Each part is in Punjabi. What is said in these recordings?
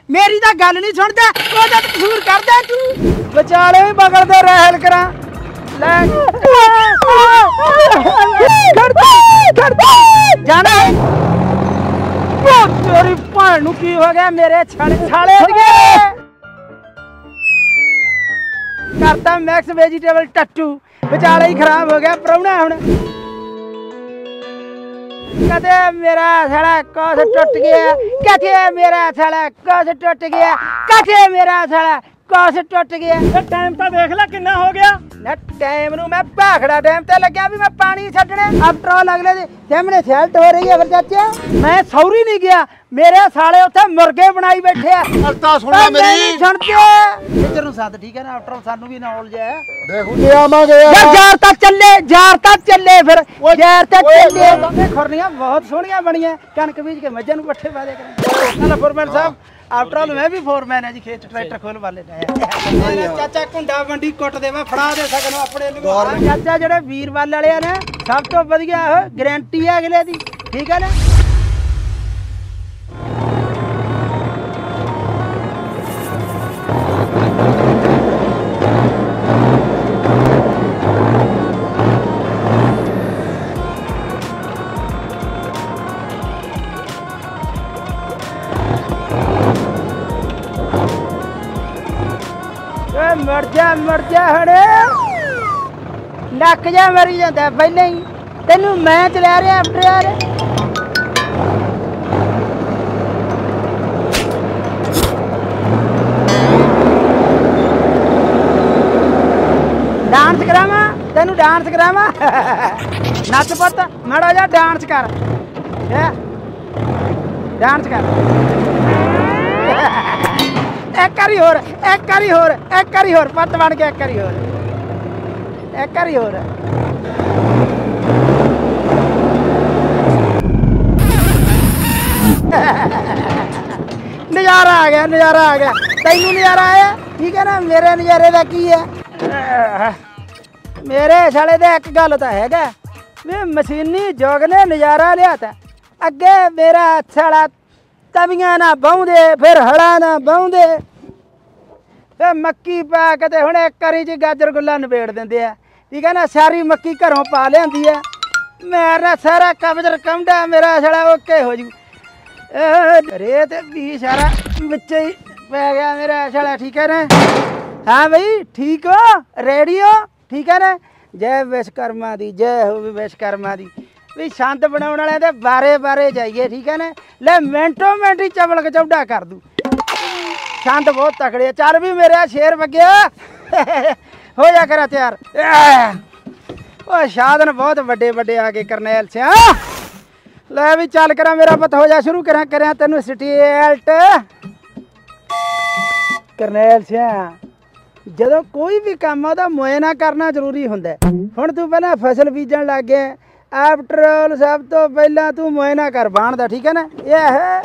मेरी तो गल नहीं सुनता, ओदा कसूर करदा तू। विचाले भी बगलदे रहल करा ले जाना तेरी भैन नूं की हो गया मेरे छाले छाले करता मैक्स वेजिटेबल टट्टू विचाले ही खराब हो गया प्राहुणा हुण कदे मेरा साला कस टुट गया कथे मेरा साला कस टुट गया कथे मेरा साला कस टुट गया टाइम तो देख ला कितना हो गया ना टाइम नूं मैं भाखड़ा टाइम ते लग्या भी मैं पानी छड्डने आफ्टर ऑल अगले दे सामने सेल्ट हो रही है फिर चाचा मैं सौरी नहीं गया मेरे साले उत्थे मुर्गे बनाई बैठे आ अरता सुनना मेरी सुनते इधर नु साथ ठीक है ना आफ्टर ऑल सानू भी नॉलेज है देखो ले आवांगे यार जार तक चले फिर जार तक चले खुरनियां बहुत सोहणियां बणियां कणक बीज के मज्जां नु पट्ठे पा दे करें चलो फोरमैन साहब आफ्टर ऑल मैं भी फोरमैन है जी खेत ट्रैक्टर खोल वाले चाचा कुंडा मंडी कुट देवा फड़ा दे सकनो अपने चाचा जेडे वीरवाल वाले ने सब तो वधिया गारंटी है अगले दी ठीक है ना मर जा हड़े नक जा मरी जाता पहले ही तेनू मैं चला रहा आफ्टर यार डांस करावा तेनू डांस करावा नच पुत माड़ा जा डांस कर डांस कर एक करी होर पत्त बन के एक करी होर नज़ारा आ गया तैनू नज़ारा आया ठीक है ना मेरे नज़ारे का की है मेरे साले दे एक गल तो है वे मशीनी जुग ने नज़ारा लिया था अगे मेरा साला तवियां ना बहुंदे फिर हड़ा ना बहुंदे फिर मक्की पा के हुण एक करी च गाजर गुला नबेड़ देंदे आ ठीक है ना सारी मक्की घरों पा लियांदी है मेरा सारा कब्ज रकमडा मेरा सारा ओके हो जू रेत भी सारा बिच ही पै गया मेरा साला ठीक है ना हाँ भाई ठीक हो रेडी हो ठीक है ना जय विश्वकर्मा दी जय हो विश्वकर्मा दी भी छंद बनाने वाले दे बारे बारे जाइए ठीक है ना ले मिनटों मिनट ही चवल कचौड़ा कर दूँ छंद बहुत तकड़े चल भी मेरे शेर बग्या हो जा करा तैयार ओ साधन बहुत बड़े बड़े आगे करनैल से ले भी चल करा मेरा पता हो जा शुरू करा तेन स्टेल्ट करनैल से ਜਦੋਂ कोई भी काम ਉਹਦਾ ਮੁਆਇਨਾ करना जरूरी ਹੁੰਦਾ ਹੁਣ तू पहले फसल बीजन लग गया आफ्टर ऑल सब तो पहला तू मुआयना कर बाण दा ठीक है ना यह है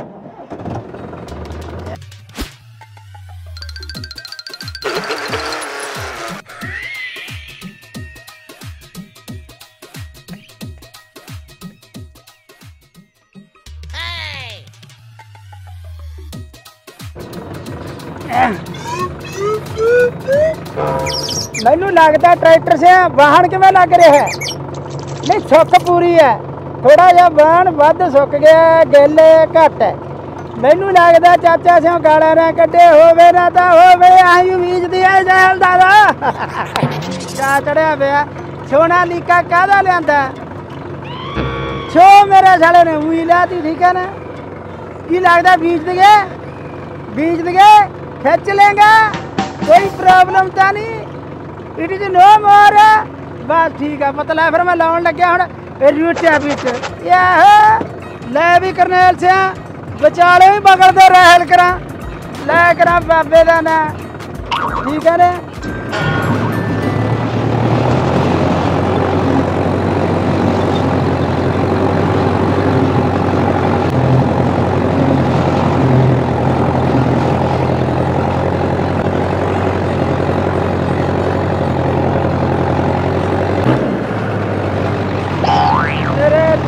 मैनू लगता ट्रैक्टर से वाहन किवें लग रहा है नहीं सुख पूरी है थोड़ा जहा वाहन वध सुक गया गेले घट है मैनू लगता चाचा सिंह गाला ना कटे होवे ना तो होवे अं उम्मीद है जैल दादा चा चढ़िया पाया सोना लीका कहदा लिया छो मेरे साले ने उई लाती ठीक है ना की लगता बीज दिए खिंच लेंगे कोई प्रॉब्लम तो नहीं इट इज नो मोर बस ठीक है पता फिर मैं लाउन लग्या हूँ रूटिया बीच ले भी करनैल से विचाले भी बगलदे रहल करा लै करा बाबे का ना ठीक है ना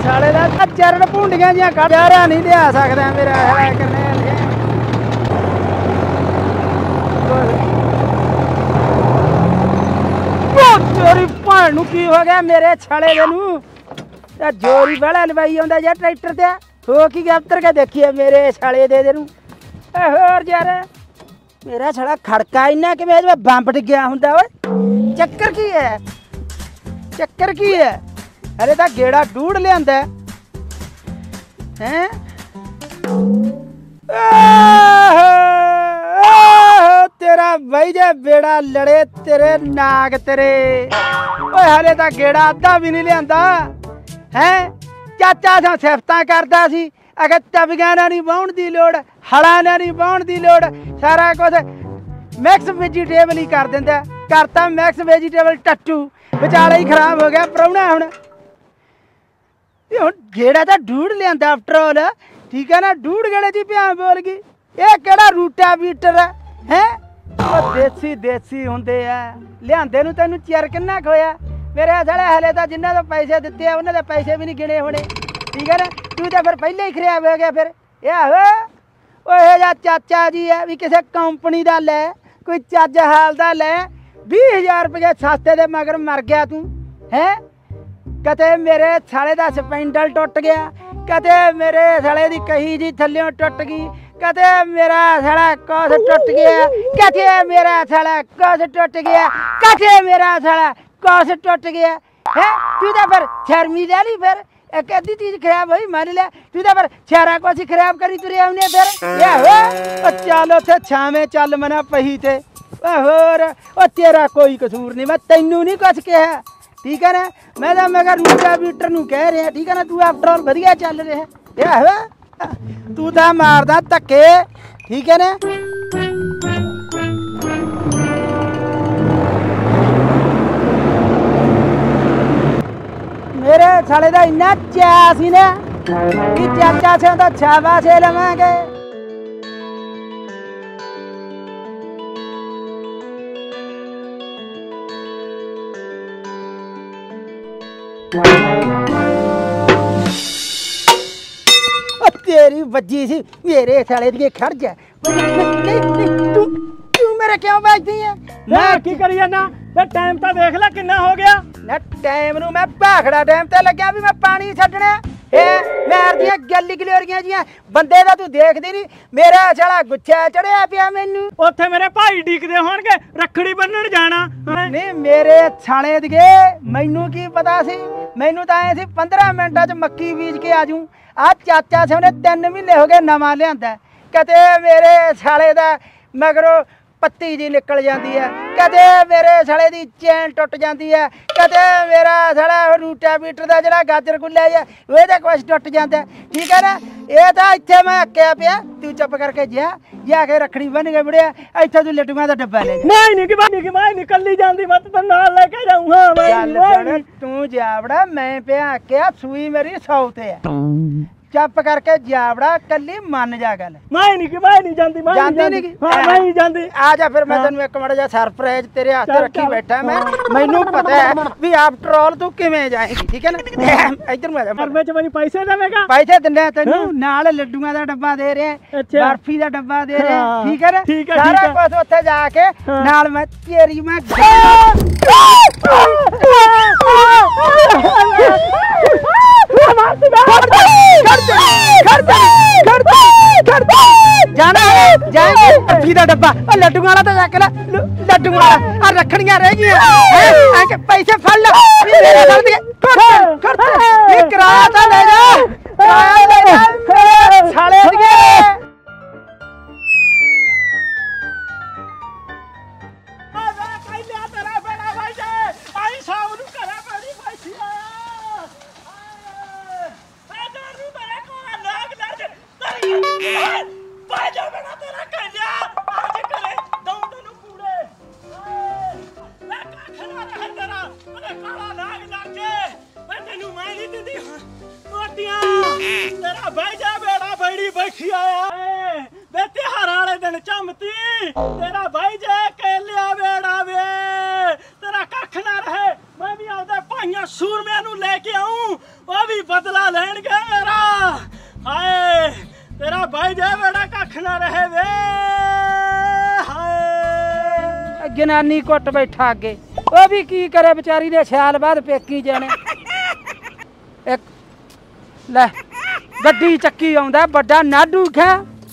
चरण भूंडियां जियां चारा नहीं लिया सकता मेरा करनैल तेरी भैन नूं की हो गया मेरे छाले दे नूं ते जोरी वाला लवाई आंदा या ट्रैक्टर ते हो की उतर के देखिए मेरे छाले दे नूं होर यार मेरा छड़ा खड़का इन्ना कि मैं बंब टिक गया हुंदा ओए चक्कर की है अरे तो गेड़ा डूड लियांदा हैं तेरा भाई जे बेड़ा लड़े तेरे नाग तेरे ओए हले तो गेड़ा अद्धा भी नहीं लियांदा हैं चाचा सा सिफतां करदा सी अगर तबीਆਂ ਨਾਲ नहीं वाहण दी लोड़ हड़ा ਨਾਲ नहीं वाहण दी लोड़ सारा कुछ मैक्स वेजीटेबल ही कर दिंदा करता मैक्स वेजीटेबल टट्टू बेचारा ही खराब हो गया प्राहुणा हुण गेड़ा तो ढूंढ लियांदा आफ्टर ऑल ठीक है ना ढूंढ गेड़े जी भ्यां बोल गई ये केड़ा रूटा बीटर है देसी हुंदे आ लियांदे नूं तैनूं चिर किन्ना खोया मेरे साले हले तो जिन्हां तो पैसे दिते आ उन्हां दे पैसे भी नहीं गिने होने ठीक है ना तू तो फिर पहले ही खराब हो गया फिर ओए जा चाचा जी है भी किसी कंपनी का लै कोई चज हाल का लै 20,000 रुपये सस्ते दे मगर मर गया तू है कते मेरे साले का स्पैंडल टुट गया कते मेरे साले की कही जी थल्यों टुट गई कते मेरा साला कुछ टुट गया कते मेरा साला कुछ टुट गया कते मेरा साला कुछ टुट गया है तू तो फिर शर्मी ले ली फिर एक अद्धी चीज खराब हुई मान लिया तू तो फिर सारा कुछ खराब करी तुरे आने फिर चल उथे छावे चल मना पही थे होर तेरा कोई कसूर नहीं मैं तैनू नहीं कुछ कहा ठीक है ना मैं तो मगर रूटा बीटर नू कह रहा ठीक है ना तू आफ्टर ऑल वधिया चल रहा है तू तो मारदा धक्के ठीक है ना मेरे साले का इन्ना चा सी ना कि चाचा से तो छावा से लवांगे तेरी वजी सी मेरे साले दी खड़ जा तू मेरे क्यों बैठती है मैं की करी जाना ते टाइम तो देख ले कितना हो गया ना टाइम नू मैं भाखड़ा टाइम ते लग्या भी मैं पानी छड्डना मैर दियां गल्ली गलोरियां जियां बंदे दा तू देखदी नहीं मेरा साला गुच्छा चढ़िया पिया मैनू उत्थे मेरे भाई डीकदे होणगे रखड़ी बन्नण जाना नहीं मेरे साले दिए मैनू की पता सी मैनू तो आए सी 15 मिनटां च मक्की बीज के आजू आ चाचा से उन्हें 3 महीने हो गए नवा लियांदा कते मेरे साले दा मगरों पत्ती जी निकल जाती है कदे मेरे साले की चैन टुट जाती है कदे मेरा साला रूटा बीटर का जरा गाजर गुल्ला है वो कुछ टुट जाता है ठीक है ना ये तो इतने मैं अक्या पिया तू चुप करके जाके रखड़ी बन गए बुढ़िया इतना तू लड्डुआं का डब्बा ले मैं निकल जाती मत तो नाल लेके जाऊंगा तू जावड़ा मैं पिया अक्या सुई मेरी 100 ते है चुप करके जावड़ा कली मन जा गल मैं नहीं जानती नहीं जानती आ जा फिर मैं तेन एक मिनट जा सरप्राइज तेरे हाथ रखी बैठा मैं मैनू पता है भी आफ्टर ऑल तू किवें जाएगी ठीक है ना इधर में मैंने पैसे देवेगा पैसे दिंदे तेनू नाल लड्डूआं दा डब्बा दे रहे हैं बर्फी दा डब्बा दे रहे हैं ठीक है ना सारा कुछ उत्थे जाके नाल मैं तेरी मैं डब्बा लड्डू वाला तो जाके लड्डू वाला रखड़ियां रह गई पैसे फल किराया तो ले जा साले तेरा भाई जा बेड़ा बड़ी बैठी आया वे त्योहार वाले दिन चमती तेरा भाई जा के लिया बेड़ा वे तेरा कख ना रहे मैं भी आउदे भाइयां सूरमे नू लेके आऊं वो भी बदला लेणगे मेरा हाय तेरा भाई जा बेड़ा कख ना रहे वे हाय जनानी कुट बैठा अगे ਉਹ ਵੀ ਕੀ ਕਰੇ ਵਿਚਾਰੀ ਨੇ ਸਿਆਲ ਬਾਅਦ ਪੇਕੀ ਜਾਣੇ। ਇੱਕ ਲੈ ਗੱਡੀ ਚੱਕੀ ਆਉਂਦਾ ਵੱਡਾ ਨਾਡੂ ਖਾ।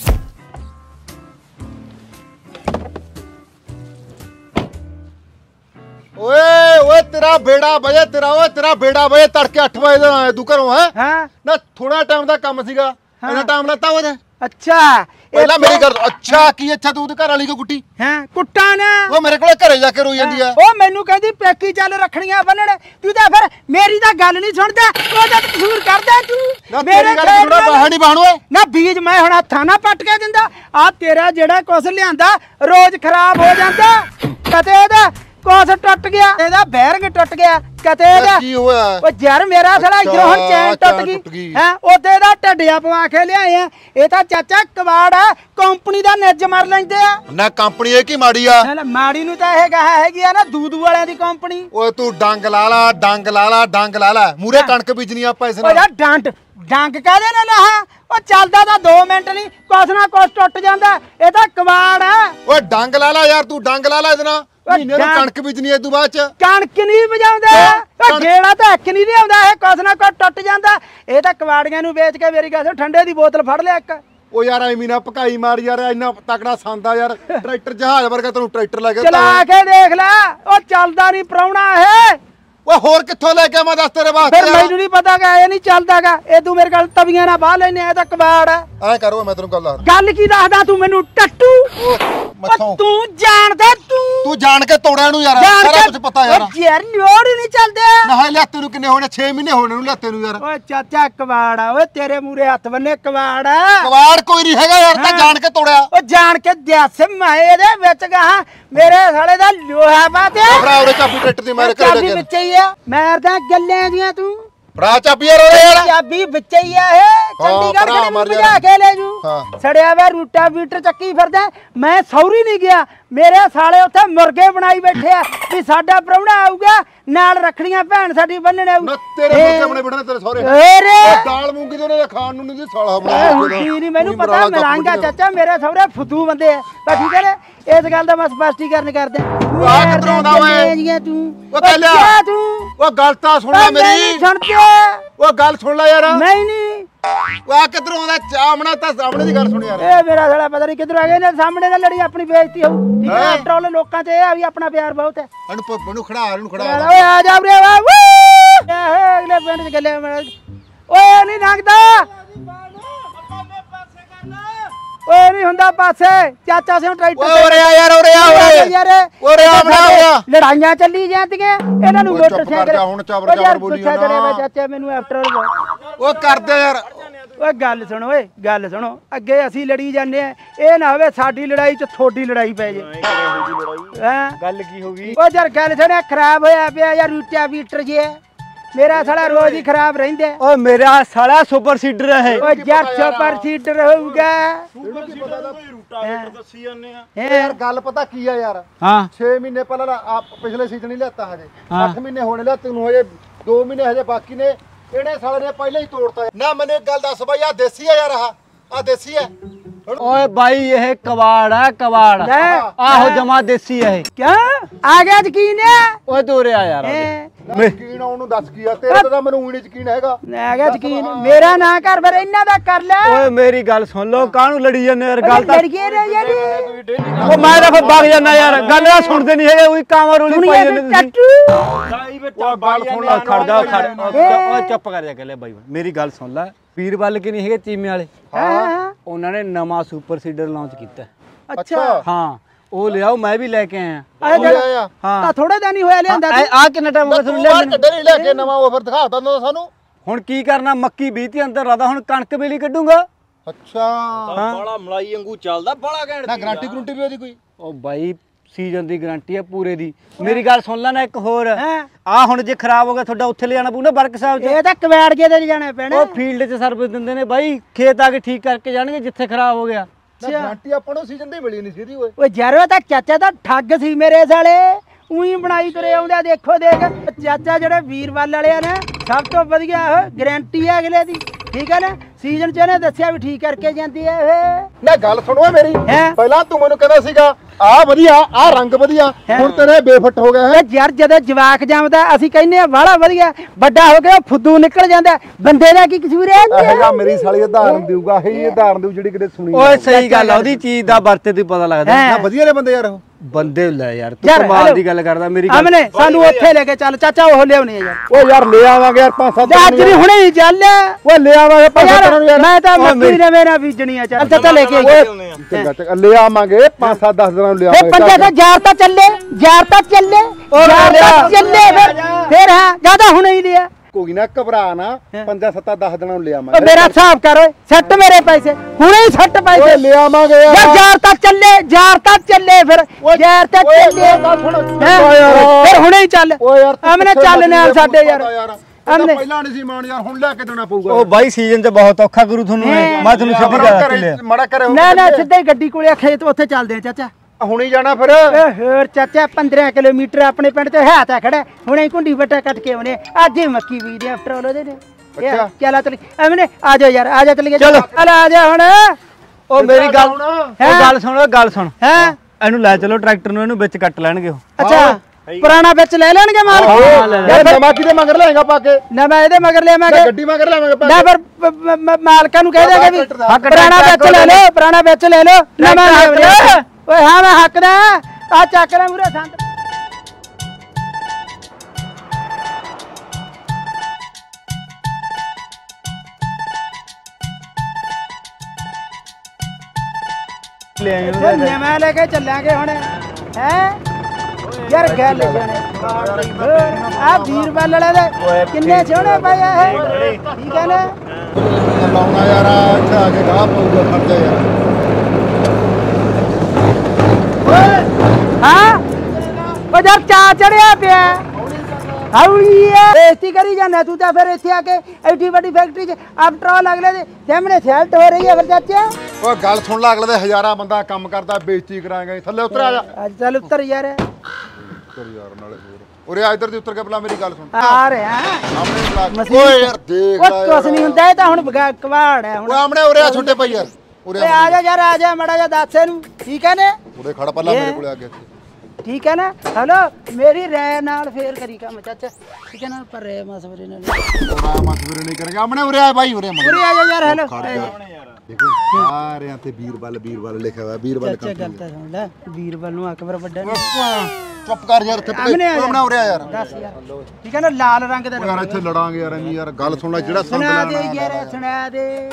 ਓਏ ਓਏ ਤੇਰਾ ਬੇੜਾ ਵਜੇ ਤੇਰਾ ਬੇੜਾ ਵਜੇ ਤੜਕੇ 8 ਵਜੇ ਦਾ ਆਇਆ ਤੂੰ ਘਰੋਂ ਹੈ ਹਾਂ ਨਾ ਥੋੜਾ ਟਾਈਮ ਦਾ ਕੰਮ ਸੀਗਾ ਇੰਨਾ ਟਾਈਮ ਲੱਤਾ ਉਹਦੇ ਅੱਛਾ ਪਹਿਲਾਂ ਮੇਰੀ ਗੱਲ ਅੱਛਾ ਕੀ ਅੱਛਾ ਤੂੰ ਤੇ ਘਰ ਵਾਲੀ ਕੋ ਕੁੱਟੀ ਹਾਂ ਕੁੱਟਾ ਨਾ ਉਹ ਮੇਰੇ ਕੋਲੇ ਘਰੇ ਜਾ ਕੇ ਰੋਈ ਜਾਂਦੀ ਆ ਉਹ ਮੈਨੂੰ ਕਹਿੰਦੀ ਪੇਕੀ ਚੱਲ ਰੱਖਣੀਆਂ ਬੰਨਣ ਤੂੰ ਤਾਂ ਫਿਰ ਮੇਰੀ ਤਾਂ ਗੱਲ ਨਹੀਂ ਸੁਣਦਾ ਉਹਦਾ ਕਸੂਰ ਕਰਦਾ ਨਾ ਤੂੰ ਮੇਰੀ ਗੱਲ ਸੁਣਦਾ ਬਾਹਾਂ ਨਹੀਂ ਬਾਣ ਓਏ ਨਾ ਬੀਜ ਮੈਂ ਹੁਣ ਹੱਥਾਂ ਨਾਲ ਪੱਟ ਕੇ ਦਿੰਦਾ ਆ ਤੇਰਾ ਜਿਹੜਾ ਕੁਛ ਲਿਆਂਦਾ ਰੋਜ਼ ਖਰਾਬ ਹੋ ਜਾਂਦਾ ਕਦੇ ਇਹਦਾ ਕੁਛ ਟੁੱਟ ਗਿਆ ਇਹਦਾ ਬੈਰੰਗ ਟੁੱਟ ਗਿਆ ਕਦੇ ਇਹਦਾ ਕੀ ਹੋਇਆ ਉਹ ਯਾਰ ਮੇਰਾ ਸਾਲਾ ਇਧਰੋਂ ਹੁਣ ਚੈਨ ਟੁੱਟ ਗਈ ਹੈ ਉਹਦੇ ਦਾ ਢੱਡਿਆ ਪਵਾ ਕੇ ਲਿਆਏ ਆ ਇਹ ਤਾਂ ਚਾਚਾ ਕਵਾੜ ਆ ਕੰਪਨੀ ਦਾ ਨਿੱਜ ਮਰ ਲੈਂਦੇ ਆ ਨਾ ਕੰਪਨੀ ਇਹ ਕੀ ਮਾੜੀ ਆ ਮਾੜੀ ਨੂੰ ਤਾਂ ਇਹ ਕਹਾ ਹੈਗੀ ਆ ਨਾ ਦੂਦੂ ਵਾਲਿਆਂ ਦੀ ਕੰਪਨੀ ਓਏ ਤੂੰ ਡੰਗ ਲਾ ਲਾ ਮੂਰੇ ਕਣਕ ਬੀਜਣੀ ਆ ਪੈਸੇ ਓ ਯਾਰ ਡੰਗ ਕਾਹਦੇ ਨਾਲ ਲਾਹਾ ਉਹ ਚੱਲਦਾ ਤਾਂ 2 ਮਿੰਟ ਨਹੀਂ ਕੁਛ ਨਾ ਕੁਛ ਟੁੱਟ ਜਾਂਦਾ ਇਹ ਤਾਂ ਕਵਾੜ ਆ ਓਏ ਡੰਗ ਲਾ ਲਾ ਯਾਰ ਤੂੰ ਡੰਗ ਲਾ ਲਾ ਇਹਦੇ ਨਾਲ ਮਹੀਨੇ ਨੂੰ ਕਣਕ ਬੀਜਣੀ ਐ ਤੂੰ ਬਾਅਦ ਚ ਕਣਕ ਨਹੀਂ ਵਜਾਉਂਦਾ ਉਹ ਗੇੜਾ ਤਾਂ ਇੱਕ ਨਹੀਂ ਲਿਆਉਂਦਾ ਇਹ ਕੁਛ ਨਾ ਕੁਛ ਟੁੱਟ ਜਾਂਦਾ ਇਹ ਤਾਂ ਕਵਾੜੀਆਂ ਨੂੰ ਵੇਚ ਕੇ ਮੇਰੀ ਗੱਲ ਠੰਡੇ ਦੀ ਬੋਤਲ ਫੜ ਲਿਆ ਇੱਕ ਉਹ ਯਾਰ ਐਵੇਂ ਨਾ ਭਕਾਈ ਮਾਰ ਯਾਰ ਇੰਨਾ ਤਕੜਾ ਸੰਦਾ ਯਾਰ ਟਰੈਕਟਰ ਜਹਾਜ਼ ਵਰਗਾ ਤੈਨੂੰ ਟਰੈਕਟਰ ਲੈ ਕੇ ਚਲਾ ਕੇ ਦੇਖ ਲੈ ਉਹ ਚੱਲਦਾ ਨਹੀਂ ਪ੍ਰਾਹੁਣਾ ਇਹ ਓਏ ਹੋਰ ਕਿੱਥੋਂ ਲੈ ਕੇ ਆਵਾਂ ਦੱਸ ਤੇਰੇ ਵਾਸਤੇ ਫਿਰ ਮੈਨੂੰ ਨਹੀਂ ਪਤਾਗਾ ਇਹ ਨਹੀਂ ਚੱਲਦਾਗਾ ਇਹ ਤੂੰ ਮੇਰੇ ਗੱਲ ਤਵੀਆਂ ਨਾਲ ਬਾਹ ਲੈਨੇ ਇਹ ਤਾਂ ਕਬਾੜ ਆ ਐ ਕਰ ਓਏ ਮੈਂ ਤੈਨੂੰ ਗੱਲ ਗੱਲ ਕੀ ਦੱਸਦਾ ਤੂੰ ਮੈਨੂੰ ਟੱਟੂ ਮੱਥੋਂ ਤੂੰ ਜਾਣਦਾ ਤੂੰ ਜਾਣ ਕੇ ਤੋੜਿਆ ਨੂੰ ਯਾਰ ਸਾਰਾ ਕੁਝ ਪਤਾ ਯਾਰ ਯਾਰ ਲੋੜ ਹੀ ਨਹੀਂ ਚੱਲਦੇ ਨਾ ਲਿਆਤੇ ਨੂੰ ਕਿੰਨੇ ਹੋਣੇ 6 ਮਹੀਨੇ ਹੋਣੇ ਨੂੰ ਲਿਆਤੇ ਨੂੰ ਯਾਰ ਓਏ ਚਾਚਾ ਕਬਾੜ ਆ ਓਏ ਤੇਰੇ ਮੂਰੇ ਹੱਥ ਬੰਨੇ ਕਬਾੜ ਆ ਕਵਾੜ ਕੋਈ ਨਹੀਂ ਹੈਗਾ ਯਾਰ ਤਾਂ ਜਾਣ ਕੇ ਤੋੜਿਆ ਓ ਜਾਣ ਕੇ ਦਿਆਸ ਮੈਂ ਇਹਦੇ ਵਿੱਚ ਗਾਹਾਂ ਮੇਰੇ ਸਾਲੇ ਦਾ ਲੋਹਾ ਬਾਤੇ ਭਰਾ ਉਹਦੇ ਚਾਬੀ ਟਰੈਕਟਰ ਦੀ ਮਾਰ ਕੇ ਚਾਬੀ ਵਿੱਚ ਹੀ ਆ ਮਾਰਦਾ ਗੱਲਾਂ ਦੀਆਂ ਤੂੰ ਭਰਾ ਚਾਬੀ ਯਾਰ ਉਹਦੇ ਯਾਰ ਚਾਬੀ ਵਿੱਚ ਹੀ ਆ ਇਹ ਚੰਡੀਗੜ੍ਹ ਭਰਾ ਖੜੇ ਮਰ ਨੂੰ ਜਾ। ਭਜਾ ਕੇ ਲੈ ਜੂ ਹਾਂ। ਸੜਿਆ ਵਾ ਰੂਟਾ ਬੀਟਰ ਚੱਕੀ ਫਿਰਦਾ ਮੈਂ ਸੌਰੀ ਨਹੀਂ ਗਿਆ ਮੇਰੇ ਸਾਲੇ ਉੱਥੇ ਮੁਰਗੇ ਬਣਾਈ ਬੈਠੇ ਆ ਵੀ ਸਾਡਾ ਪ੍ਰਾਹੁਣਾ ਆਊਗਾ ਨਾਲ ਰੱਖੜੀਆਂ ਭੈਣ ਸਾਡੀ ਬੰਨਣ ਆਊ ਨਾ ਤੇਰੇ ਮੁੱਕੇ ਬਣੇ ਬੜਨੇ ਤੇਰੇ ਸਹੁਰੇ ਓਰੇ ਦਾਲ ਮੂੰਗੀ ਦੇ ਉਹਨਾਂ ਦੇ ਖਾਣ ਨੂੰ ਨਹੀਂ ਸਾਲਾ ਬਣਾਇਆ ਕੀ ਨਹੀਂ ਮੈਨੂੰ ਪਤਾ ਮਲਾਂਗਾ ਚਾਚਾ ਮੇਰੇ ਸਹੁਰੇ ਫੁੱਦੂ ਬੰਦੇ ਆ ਬਸ ਠੀਕ ਹੈ ਨਾ ਇਸ ਗੱਲ ਦਾ ਮੈਂ ਸਪਸ਼ਟੀਕਰਨ ਕਰਦਾ ਆਹ ਕਿੱਧਰੋਂ ਆਉਂਦਾ ਓਏ? ਤੂੰ ਓ ਕੱਲਿਆ। ਤੂੰ ਉਹ ਗੱਲ ਤਾਂ ਸੁਣ ਲੈ ਮੇਰੀ ਸੁਣ ਕੇ ਉਹ ਗੱਲ ਸੁਣ ਲੈ ਯਾਰ ਨਹੀਂ ਆ ਕਿੱਧਰੋਂ ਆਉਂਦਾ ਚਾਮਣਾ ਤਾਂ ਸਾਹਮਣੇ ਦੀ ਗੱਲ ਸੁਣ ਯਾਰ ਇਹ ਮੇਰਾ ਸਾਲਾ ਪਤਾ ਨਹੀਂ ਕਿੱਧਰ ਆ ਗਏ ਨੇ ਸਾਹਮਣੇ ਨਾਲ ਲੜੀ ਆਪਣੀ ਬੇਇੱਜ਼ਤੀ ਹੋਊ ਠੀਕ ਹੈ ਟਰੋਲ ਲੋਕਾਂ 'ਚ ਇਹ ਆ ਵੀ ਆਪਣਾ ਪਿਆਰ ਬਹੁਤ ਹੈ ਇਹਨੂੰ ਖੜਾ ਓਏ ਆ ਜਾ ਵੀਰੇ ਵਾ ਇਹ ਅਗਲੇ ਪਿੰਡ 'ਚ ਗੱਲੇ ਓਏ ਨਹੀਂ ਲੰਘਦਾ ਓਏ ਨਹੀਂ ਹੁੰਦਾ ਪਾਸੇ ਚਾਚਾ ਸੇ ਟਰੈਕਟਰ ਓਰੇ ਆ ਯਾਰ ਓਰੇ ਆ ਬਣਾ ਲੜਾਈਆਂ ਚੱਲੀ ਜਾਂਦੀਆਂ ਇਹਨਾਂ ਨੂੰ ਮੋਟਰਸਾਈਕਲ ਹੁਣ ਚਾਬਰ ਬੋਲੀ ਨਾ ਚਾਚਾ ਮੈਨੂੰ ਆਫਟਰ ਉਹ ਕਰਦੇ ਯਾਰ ਓਏ ਗੱਲ ਸੁਣੋ ਓਏ ਗੱਲ ਸੁਣੋ ਅੱਗੇ ਅਸੀਂ ਲੜੀ ਜਾਂਦੇ ਆ ਇਹ ਨਾ ਹੋਵੇ ਸਾਡੀ ਲੜਾਈ 'ਚ ਤੁਹਾਡੀ ਲੜਾਈ ਪੈ ਜੇ ਹਾਂ ਗੱਲ ਕੀ ਹੋ ਗਈ ਓ ਯਾਰ ਗੱਲ ਸੁਣਿਆ ਖਰਾਬ ਹੋਇਆ ਪਿਆ ਯਾਰ ਰੂਟਾ ਬੀਟਰ ਜੇ ਮੇਰਾ ਸਾਲਾ ਰੋਜ਼ ਹੀ ਖਰਾਬ ਰਹਿੰਦਾ ਓਏ ਮੇਰਾ ਸਾਲਾ ਸੁਪਰ ਸੀਡਰ ਹੈ ਓ ਯਾਰ ਸੁਪਰ ਸੀਡਰ ਹੋਊਗਾ ਦੱਸੀ ਜਾਂਦੇ ਆ ਯਾਰ ਗੱਲ ਪਤਾ ਕੀ ਆ ਯਾਰ ਹਾਂ 6 ਮਹੀਨੇ ਪਹਿਲਾਂ ਆਪ ਪਿਛਲੇ ਸੀਜ਼ਨ ਹੀ ਲਿਆਤਾ ਹਜੇ 8 ਮਹੀਨੇ ਹੋਣੇ ਲਿਆ ਤੈਨੂੰ ਹਜੇ 2 ਮਹੀਨੇ ਹਜੇ ਬਾਕੀ ਨੇ ਇਹਨੇ ਸਾਲੇ ਨੇ ਪਹਿਲਾਂ ਹੀ ਤੋੜਤਾ ਨਾ ਮੈਨੂੰ ਇੱਕ ਗੱਲ ਦੱਸ ਬਾਈ ਆ ਦੇਸੀ ਆ ਯਾਰ ਆ ਦੇਸੀ ਆ ਓਏ ਬਾਈ ਇਹ ਕਵਾੜ ਆ ਕਵਾੜ ਆਹੋ ਜਮਾ ਦੇਸੀ ਹੈ ਕਿਆ ਆ ਗਿਆ ਯਕੀਨ ਓਏ ਤੋਰਿਆ ਯਾਰ ਯਕੀਨ ਉਹਨੂੰ ਦੱਸ ਕੀ ਆ ਤੇਰੇ ਤਾਂ ਮੈਨੂੰ ਊਣੀ ਯਕੀਨ ਹੈਗਾ ਆ ਗਿਆ ਯਕੀਨ ਮੇਰਾ ਨਾ ਕਰ ਫਿਰ ਇਹਨਾਂ ਦਾ ਕਰ ਲੈ ਓਏ ਮੇਰੀ ਗੱਲ ਸੁਣ ਲੋ ਕਾਹਨੂੰ ਲੜੀ ਜਾਂਦੇ ਯਾਰ ਗੱਲ ਤਾਂ ਲੜੀਏ ਰੇ ਯਾਰ ਉਹ ਮੈਂ ਤਾਂ ਫਿਰ ਵਗ ਜਾਂਦਾ ਯਾਰ ਗੱਲ ਤਾਂ ਸੁਣਦੇ ਨਹੀਂ ਹੈਗੇ ਉਹੀ ਕਾਂਵਾਂ ਰੋਲੀ ਪਾਈ ਜਾਂਦੇ ਤੁਸੀਂ ਟੱਟੂ ਉਹ ਗੱਲ ਸੁਣ ਲੈ ਖੜ ਜਾ ਓਏ ਚੁੱਪ ਕਰ ਜਾ ਗੱਲੇ ਬਾਈ ਮੇਰੀ ਗੱਲ ਸੁਣ ਲੈ ਵੀਰ ਵੱਲ ਕਿ ਨਹੀਂ ਹੈਗੇ ਚੀਮੇ ਵਾਲੇ ਹਾਂ ਉਹਨਾਂ ਨੇ ਨਵਾਂ ਸੁਪਰ ਸੀਡਰ ਲਾਂਚ ਕੀਤਾ ਅੱਛਾ ਹਾਂ ਉਹ ਲਿਆਓ ਮੈਂ ਵੀ ਲੈ ਕੇ ਆਇਆ ਆਇਆ ਹਾਂ ਤਾਂ ਥੋੜੇ ਦਿਨ ਹੀ ਹੋਇਆ ਲਿਆਂਦਾ ਆ ਕਿੰਨਾ ਟਾਈਮ ਹੋ ਗਿਆ ਤੁਹਾਨੂੰ ਬਾਹਰ ਕੱਢੇ ਨਹੀਂ ਲੈ ਕੇ ਨਵਾਂ ਆਫਰ ਦਿਖਾਤਾ ਨਾ ਸਾਨੂੰ ਹੁਣ ਕੀ ਕਰਨਾ ਮੱਕੀ 20 ਤੇ ਅੰਦਰ ਲਾਦਾ ਹੁਣ ਕਣਕ ਵੇਲੀ ਕੱਢੂਗਾ ਅੱਛਾ ਬਾਲਾ ਮਲਾਈ ਵਾਂਗੂ ਚੱਲਦਾ ਬਾਲਾ ਘੈਂਟ ਨਾ ਗਾਰੰਟੀ ਗਰੰਟੀ ਵੀ ਉਹਦੀ ਕੋਈ ਉਹ ਬਾਈ ਸੀਜ਼ਨ ਦੀ ਗਾਰੰਟੀ ਹੈ ਪੂਰੇ ਦੀ ਮੇਰੀ ਗੱਲ ਸੁਣ ਲੈ ਨਾ ਇੱਕ ਹੋਰ ਹਾਂ ਆ ਹੁਣ ਜੇ ਖਰਾਬ ਹੋ ਗਿਆ ਤੁਹਾਡਾ ਉੱਥੇ ਲੈ ਜਾਣਾ ਪਊ ਨਾ ਵਰਕ ਸਾਹਿਬ 'ਚ ਇਹ ਤਾਂ ਕਵੈੜ ਜੇ ਦੇ ਜਾਣੇ ਪੈਣੇ ਉਹ ਫੀਲਡ 'ਚ ਸਰਵਿਸ ਦਿੰਦੇ ਨੇ ਬਾਈ ਖੇਤ ਆ ਕੇ ਠੀਕ ਕਰਕੇ ਜਾਣਗੇ ਜਿੱਥੇ ਖਰਾਬ ਹੋ ਗਿਆ ਨਾ ਗਾਰੰਟੀ ਆਪਾਂ ਨੂੰ ਸੀਜ਼ਨ ਦੀ ਮਿਲੀ ਨਹੀਂ ਸੀਦੀ ਓਏ ਓਏ ਯਾਰ ਉਹ ਤਾਂ ਚਾਚਾ ਤਾਂ ਠੱਗ ਸੀ ਮੇਰੇ ਸਾਲੇ ਉਹੀ ਬਣਾਈ ਤੁਰੇ ਆਉਂਦਾ ਦੇਖੋ ਦੇਖ ਚਾਚਾ ਜਿਹੜੇ ਵੀਰਵਾਲ ਵਾਲੇ ਆ ਨਾ ਸਭ ਤੋਂ ਵਧੀਆ ਗਾਰੰਟੀ ਹੈ ਅਗਲੇ ਦੀ ਠੀਕ ਹੈ ਨਾ ਸੀਜ਼ਨ ਚ ਇਹਨੇ ਦੱਸਿਆ ਵੀ ਠੀਕ ਕਰਕੇ ਜਾਂਦੀ ਹੈ ਇਹ ਨਾ ਗੱਲ ਸੁਣੋ ਮੇਰੀ ਹੈਂ? ਪਹਿਲਾਂ ਤੂੰ ਮੈਨੂੰ ਕਹਿੰਦਾ ਸੀਗਾ ਆ ਵਧੀਆ ਆ ਰੰਗ ਵਧੀਆ ਹੁਣ ਤੇਰੇ ਬੇਫਟ ਹੋ ਗਿਆ ਹੈ ਤੇ ਯਾਰ ਜਦੋਂ ਜਵਾਕ ਜੰਮਦਾ ਅਸੀਂ ਕਹਿੰਦੇ ਆ ਬਾਹਲਾ ਵਧੀਆ ਵੱਡਾ ਹੋ ਗਿਆ ਫੁੱਦੂ ਨਿਕਲ ਜਾਂਦਾ ਬੰਦੇ ਦਾ ਕੀ ਕਸੂਰ ਹੈ ਇਹ ਜਾ ਮੇਰੀ ਸਾਲੀ ਉਦਾਹਰਨ ਦੇਊਗਾ ਇਹ ਉਦਾਹਰਨ ਦੇਊ ਜਿਹੜੀ ਕਿਤੇ ਸੁਣੀ ਓਏ ਸਹੀ ਗੱਲ ਆ ਉਹਦੀ ਚੀਜ਼ ਦਾ ਵਰਤੇ ਤੋਂ ਪਤਾ ਲੱਗਦਾ ਨਾ ਵਧੀਆ ਨੇ ਬੰਦੇ ਯਾਰ ਉਹ ਬੰਦੇ ਲੈ ਯਾਰ ਤੂੰ ਕਮਾਲ ਦੀ ਗੱਲ ਕਰਦਾ ਮੇਰੀ ਗੱਲ ਅਮਨੇ ਸਾਨੂੰ ਉੱਥੇ ਲੈ ਕੇ ਚੱਲ ਚਾਚਾ ਉਹ ਲਿਆਉਣੀ ਹੈ ਯਾਰ ਓ ਯਾਰ ਲੈ ਆਵਾਂਗੇ ਯਾਰ 5-7 ਅੱਜ ਨਹੀਂ ਹੁਣੇ ਹੀ ਚੱਲ ਓਏ ਲੈ ਆਵਾਂਗੇ 5-7 ਨੂੰ ਯਾਰ ਮੈਂ ਤਾਂ ਮੱਕੀ ਨੇ ਮੇਰਾ ਬੀਜਣੀ ਆ ਚੱਲ ਚਾਚਾ ਲੈ ਕੇ ਚੰਗਾ ਚੰਗਾ ਲੈ ਆਵਾਂਗੇ 5-7-10 ਦਿਨਾਂ ਨੂੰ ਲੈ ਇਹ ਆਵਾਂਗੇ ਪੰਜਾ ਤਾਂ ਯਾਰ ਤਾਂ ਚੱਲੇ ਯਾਰ ਤਾਂ ਚੱਲੇ ਯਾਰ ਤਾਂ ਚੱਲੇ ਫਿਰ ਹਾਂ ਜਿਆਦਾ ਹੁਣੇ ਹੀ ਲਿਆ ਕੋਈ ਨਾ ਘਬਰਾ ਨਾ 5-7-10 ਦਿਨਾਂ ਨੂੰ ਲੈ ਓ ਆਵਾਂਗੇ ਮੇਰਾ ਹਿਸਾਬ ਕਰ ਓਏ ਸੱਟ ਮੇਰੇ ਪੈਸੇ ਹੁਣੇ ਹੀ ਸੱਟ ਓਏ ਪੈਸੇ ਲੈ ਆਵਾਂਗੇ ਯਾਰ ਯਾਰ ਤਾਂ ਚੱਲੇ ਫਿਰ ਯਾਰ ਤਾਂ ਚੱਲੇ ਹੈਂ? ਫਿਰ ਹੁਣੇ ਹੀ ਚੱਲ ਓਏ ਯਾਰ ਅਮਨੇ ਚੱਲ ਨਾਲ ਸਾਡੇ ਯਾਰ ਅਮਨੇ ਪਹਿਲਾਂ ਨਹੀਂ ਸੀ ਮਾਨ ਯਾਰ ਹੁਣ ਲੈ ਕੇ ਦੇਣਾ ਪਊਗਾ ਉਹ ਬਾਈ ਸੀਜ਼ਨ 'ਚ ਬਹੁਤ ਔਖਾ ਕਰੂ ਤੁਹਾਨੂੰ ਮੈਂ ਤੁਹਾਨੂੰ ਸਿੱਧੀ ਗੱਲ ਚੱਲਿਆ ਮੜਾ ਕਰੇ ਨਾ ਸਿੱਧਾ ਹੀ ਗੱਡੀ ਕੋਲੇ ਆ ਖੇਤ ਉੱਥੇ ਚੱਲਦੇ ਆ ਚਾਚਾ ਹੁਣੀ ਜਾਣਾ ਫਿਰ ਏ ਹੋਰ ਚਾਚਾ 15 ਕਿਲੋਮੀਟਰ ਆਪਣੇ ਪਿੰਡ ਤੇ ਹੈ ਤਾਂ ਖੜਾ ਹੁਣੇ ਹੀ ਕੁੰਡੀ ਵੱਟਾ ਕੱਟ ਕੇ ਆਉਨੇ ਅੱਜ ਹੀ ਮੱਕੀ ਬੀਜਦੇ ਆਫਟਰ ਆਲ ਉਹਦੇ ਨੇ ਅੱਛਾ ਚੱਲ ਚਲੀ ਅਮਨੇ ਆ ਜਾ ਯਾਰ ਆ ਜਾ ਚਲੀਏ ਚਲੋ ਚੱਲ ਆ ਜਾ ਹੁਣ ਉਹ ਮੇਰੀ ਗੱਲ ਗੱਲ ਸੁਣ ਹੈ ਇਹਨੂੰ ਲੈ ਚਲੋ ਟਰੈਕਟਰ ਨੂੰ ਇਹਨੂੰ ਵਿੱਚ ਕੱਟ ਲੈਣਗੇ ਉਹ ਅੱਛਾ ਪੁਰਾਣਾ ਵਿੱਚ ਲੈ ਲੈਣਗੇ ਮਾਲ ਯਾਰ ਨਵਾਂ ਕਿਤੇ ਮੰਗਰ ਲੈਗਾ ਪਾ ਕੇ ਨਾ ਮੈਂ ਇਹਦੇ ਮਗਰ ਲਿਆਵਾਂਗੇ ਗੱਡੀ ਮੰਗਰ ਲੈਵਾਂਗੇ ਪਾ ਨਾ ਫਿਰ ਮਾਲਕਾਂ ਨੂੰ ਕਹਿ ਦੇਗੇ ਵੀ ਪੁਰਾਣਾ ਵਿੱਚ ਲੈ ਲਓ ਪੁਰਾਣਾ ਵਿੱਚ ਲੈ ਲਓ ਨਵਾਂ ਲੈ ਓਏ ਹਾਂ ਮੈਂ ਹੱਕ ਦਾ ਆ ਚੱਕ ਲੈ ਮੂਰੇ ਸੰਦ ਲੈ ਆਈ ਉਹਨੂੰ ਨਵਾਂ ਲੈ ਕੇ ਚੱਲਾਂਗੇ ਹੁਣ ਹੈ ਯਾਰ ਗੱਲ ਜਾਣੇ ਆ ਵੀਰਵਾਲ ਵਾਲੇ ਦੇ ਕਿੰਨੇ ਸੋਹਣੇ ਪਏ ਆ ਇਹ ਠੀਕ ਹੈ ਨਾ ਲਾਉਣਾ ਯਾਰ ਅੱਛਾ ਕੇ ਗਾਹ ਪਊਗਾ ਖਰਚਾ ਯਾਰ ਹਾਂ ਉਹ ਯਾਰ ਚਾ ਚੜਿਆ ਪਿਆ ਹੌਲੀ ਹੈ ਬੇਇੱਜ਼ਤੀ ਕਰੀ ਜਾਂਦਾ ਤੂੰ ਤਾਂ ਫਿਰ ਇੱਥੇ ਆ ਕੇ ਐਡੀ ਵੱਡੀ ਫੈਕਟਰੀ 'ਚ ਆਫਟਰ ਆਲ ਅਗਲੇ ਦੇ ਸਾਹਮਣੇ ਸੈਲਟ ਹੋ ਰਹੀ ਹੈ ਫਿਰ ਚਾਚਾ ਓਏ ਗੱਲ ਸੁਣ ਲੈ ਅਗਲੇ ਦੇ ਹਜ਼ਾਰਾਂ ਬੰਦਾ ਕੰਮ ਕਰਦਾ ਬੇਇੱਜ਼ਤੀ ਕਰਾਂਗੇ ਥੱਲੇ ਉਤਰ ਆ ਜਾ ਅੱਜ ਚੱਲ ਉੱਤਰ ਯਾਰ ਉਤਰ ਯਾਰ ਨਾਲੇ ਹੋਰ ਉਰੇ ਆ ਇੱਧਰ ਦੀ ਉਤਰ ਕੇ ਪਹਿਲਾਂ ਮੇਰੀ ਗੱਲ ਸੁਣ ਆ ਰਿਹਾ ਸਾਹਮਣੇ ਬੁਲਾ ਓਏ ਯਾਰ ਦੇਖ ਲੈ ਉਹ ਕੁਛ ਨਹੀਂ ਹੁੰਦਾ ਇਹ ਤਾਂ ਹੁਣ ਕਵਾੜ ਹੈ ਹੁਣ ਓਏ ਆਮਣੇ ਉਰੇ ਆ ਛੋਟੇ ਭਾਈ ਯਾਰ ਉਰੇ ਓਏ ਆ ਜਾ ਯਾਰ ਆ ਜਾ ਮੜਾ ਜਾ ਦੱਸ ਇਹਨੂੰ ਠੀਕ ਹੈ ਨੇ ਉਰੇ ਖੜਾ ਪਹਿਲਾਂ ਮੇਰੇ ਕੋਲੇ ਆ ਗਿਆ ਠੀਕ ਹੈ ਨਾ ਹਲੋ ਮੇਰੀ ਰਾਏ ਨਾਲ ਫੇਰ ਕਰੀ ਕੰਮ ਚਾਚਾ ਠੀਕ ਹੈ ਨਾ ਪਰ ਰਾਏ ਮਸਵਰੇ ਨਾਲ ਉਹਦਾ ਮਸਵਰੇ ਨਹੀਂ ਕਰੇਗਾ ਆਮਣੇ ਉਰੇ ਆ ਭਾਈ ਉਰੇ ਉਰੇ ਆ ਜਾ ਯਾਰ ਹਲੋ ਦੇਖੋ ਸਾਰਿਆਂ ਤੇ ਵੀਰਬਲ ਲਿਖਿਆ ਹੋਇਆ ਵੀਰਬਲ ਚਾਚਾ ਗੱਲ ਤਾਂ ਸੁਣ ਲੈ ਵੀਰਬਲ ਨੂੰ ਅਕਬਰ ਵੱਡਾ ਚੁੱਪ ਕਰ ਯਾਰ ਇੱਥੇ ਆਮਣੇ ਉਰੇ ਆ ਯਾਰ ਦੱਸ ਯਾਰ ਠੀਕ ਹੈ ਨਾ ਲਾਲ ਰੰਗ ਦਾ ਯਾਰ ਇੱਥੇ ਲੜਾਂਗੇ ਯਾਰ ਐਵੇਂ ਯਾਰ ਗੱਲ ਸੁਣ ਲੈ ਜਿਹੜਾ ਸੰਦ ਸੁਣਾ ਦੇ ਲੈਣਾ ਯਾਰ ਸੁਣਾ ਦੇ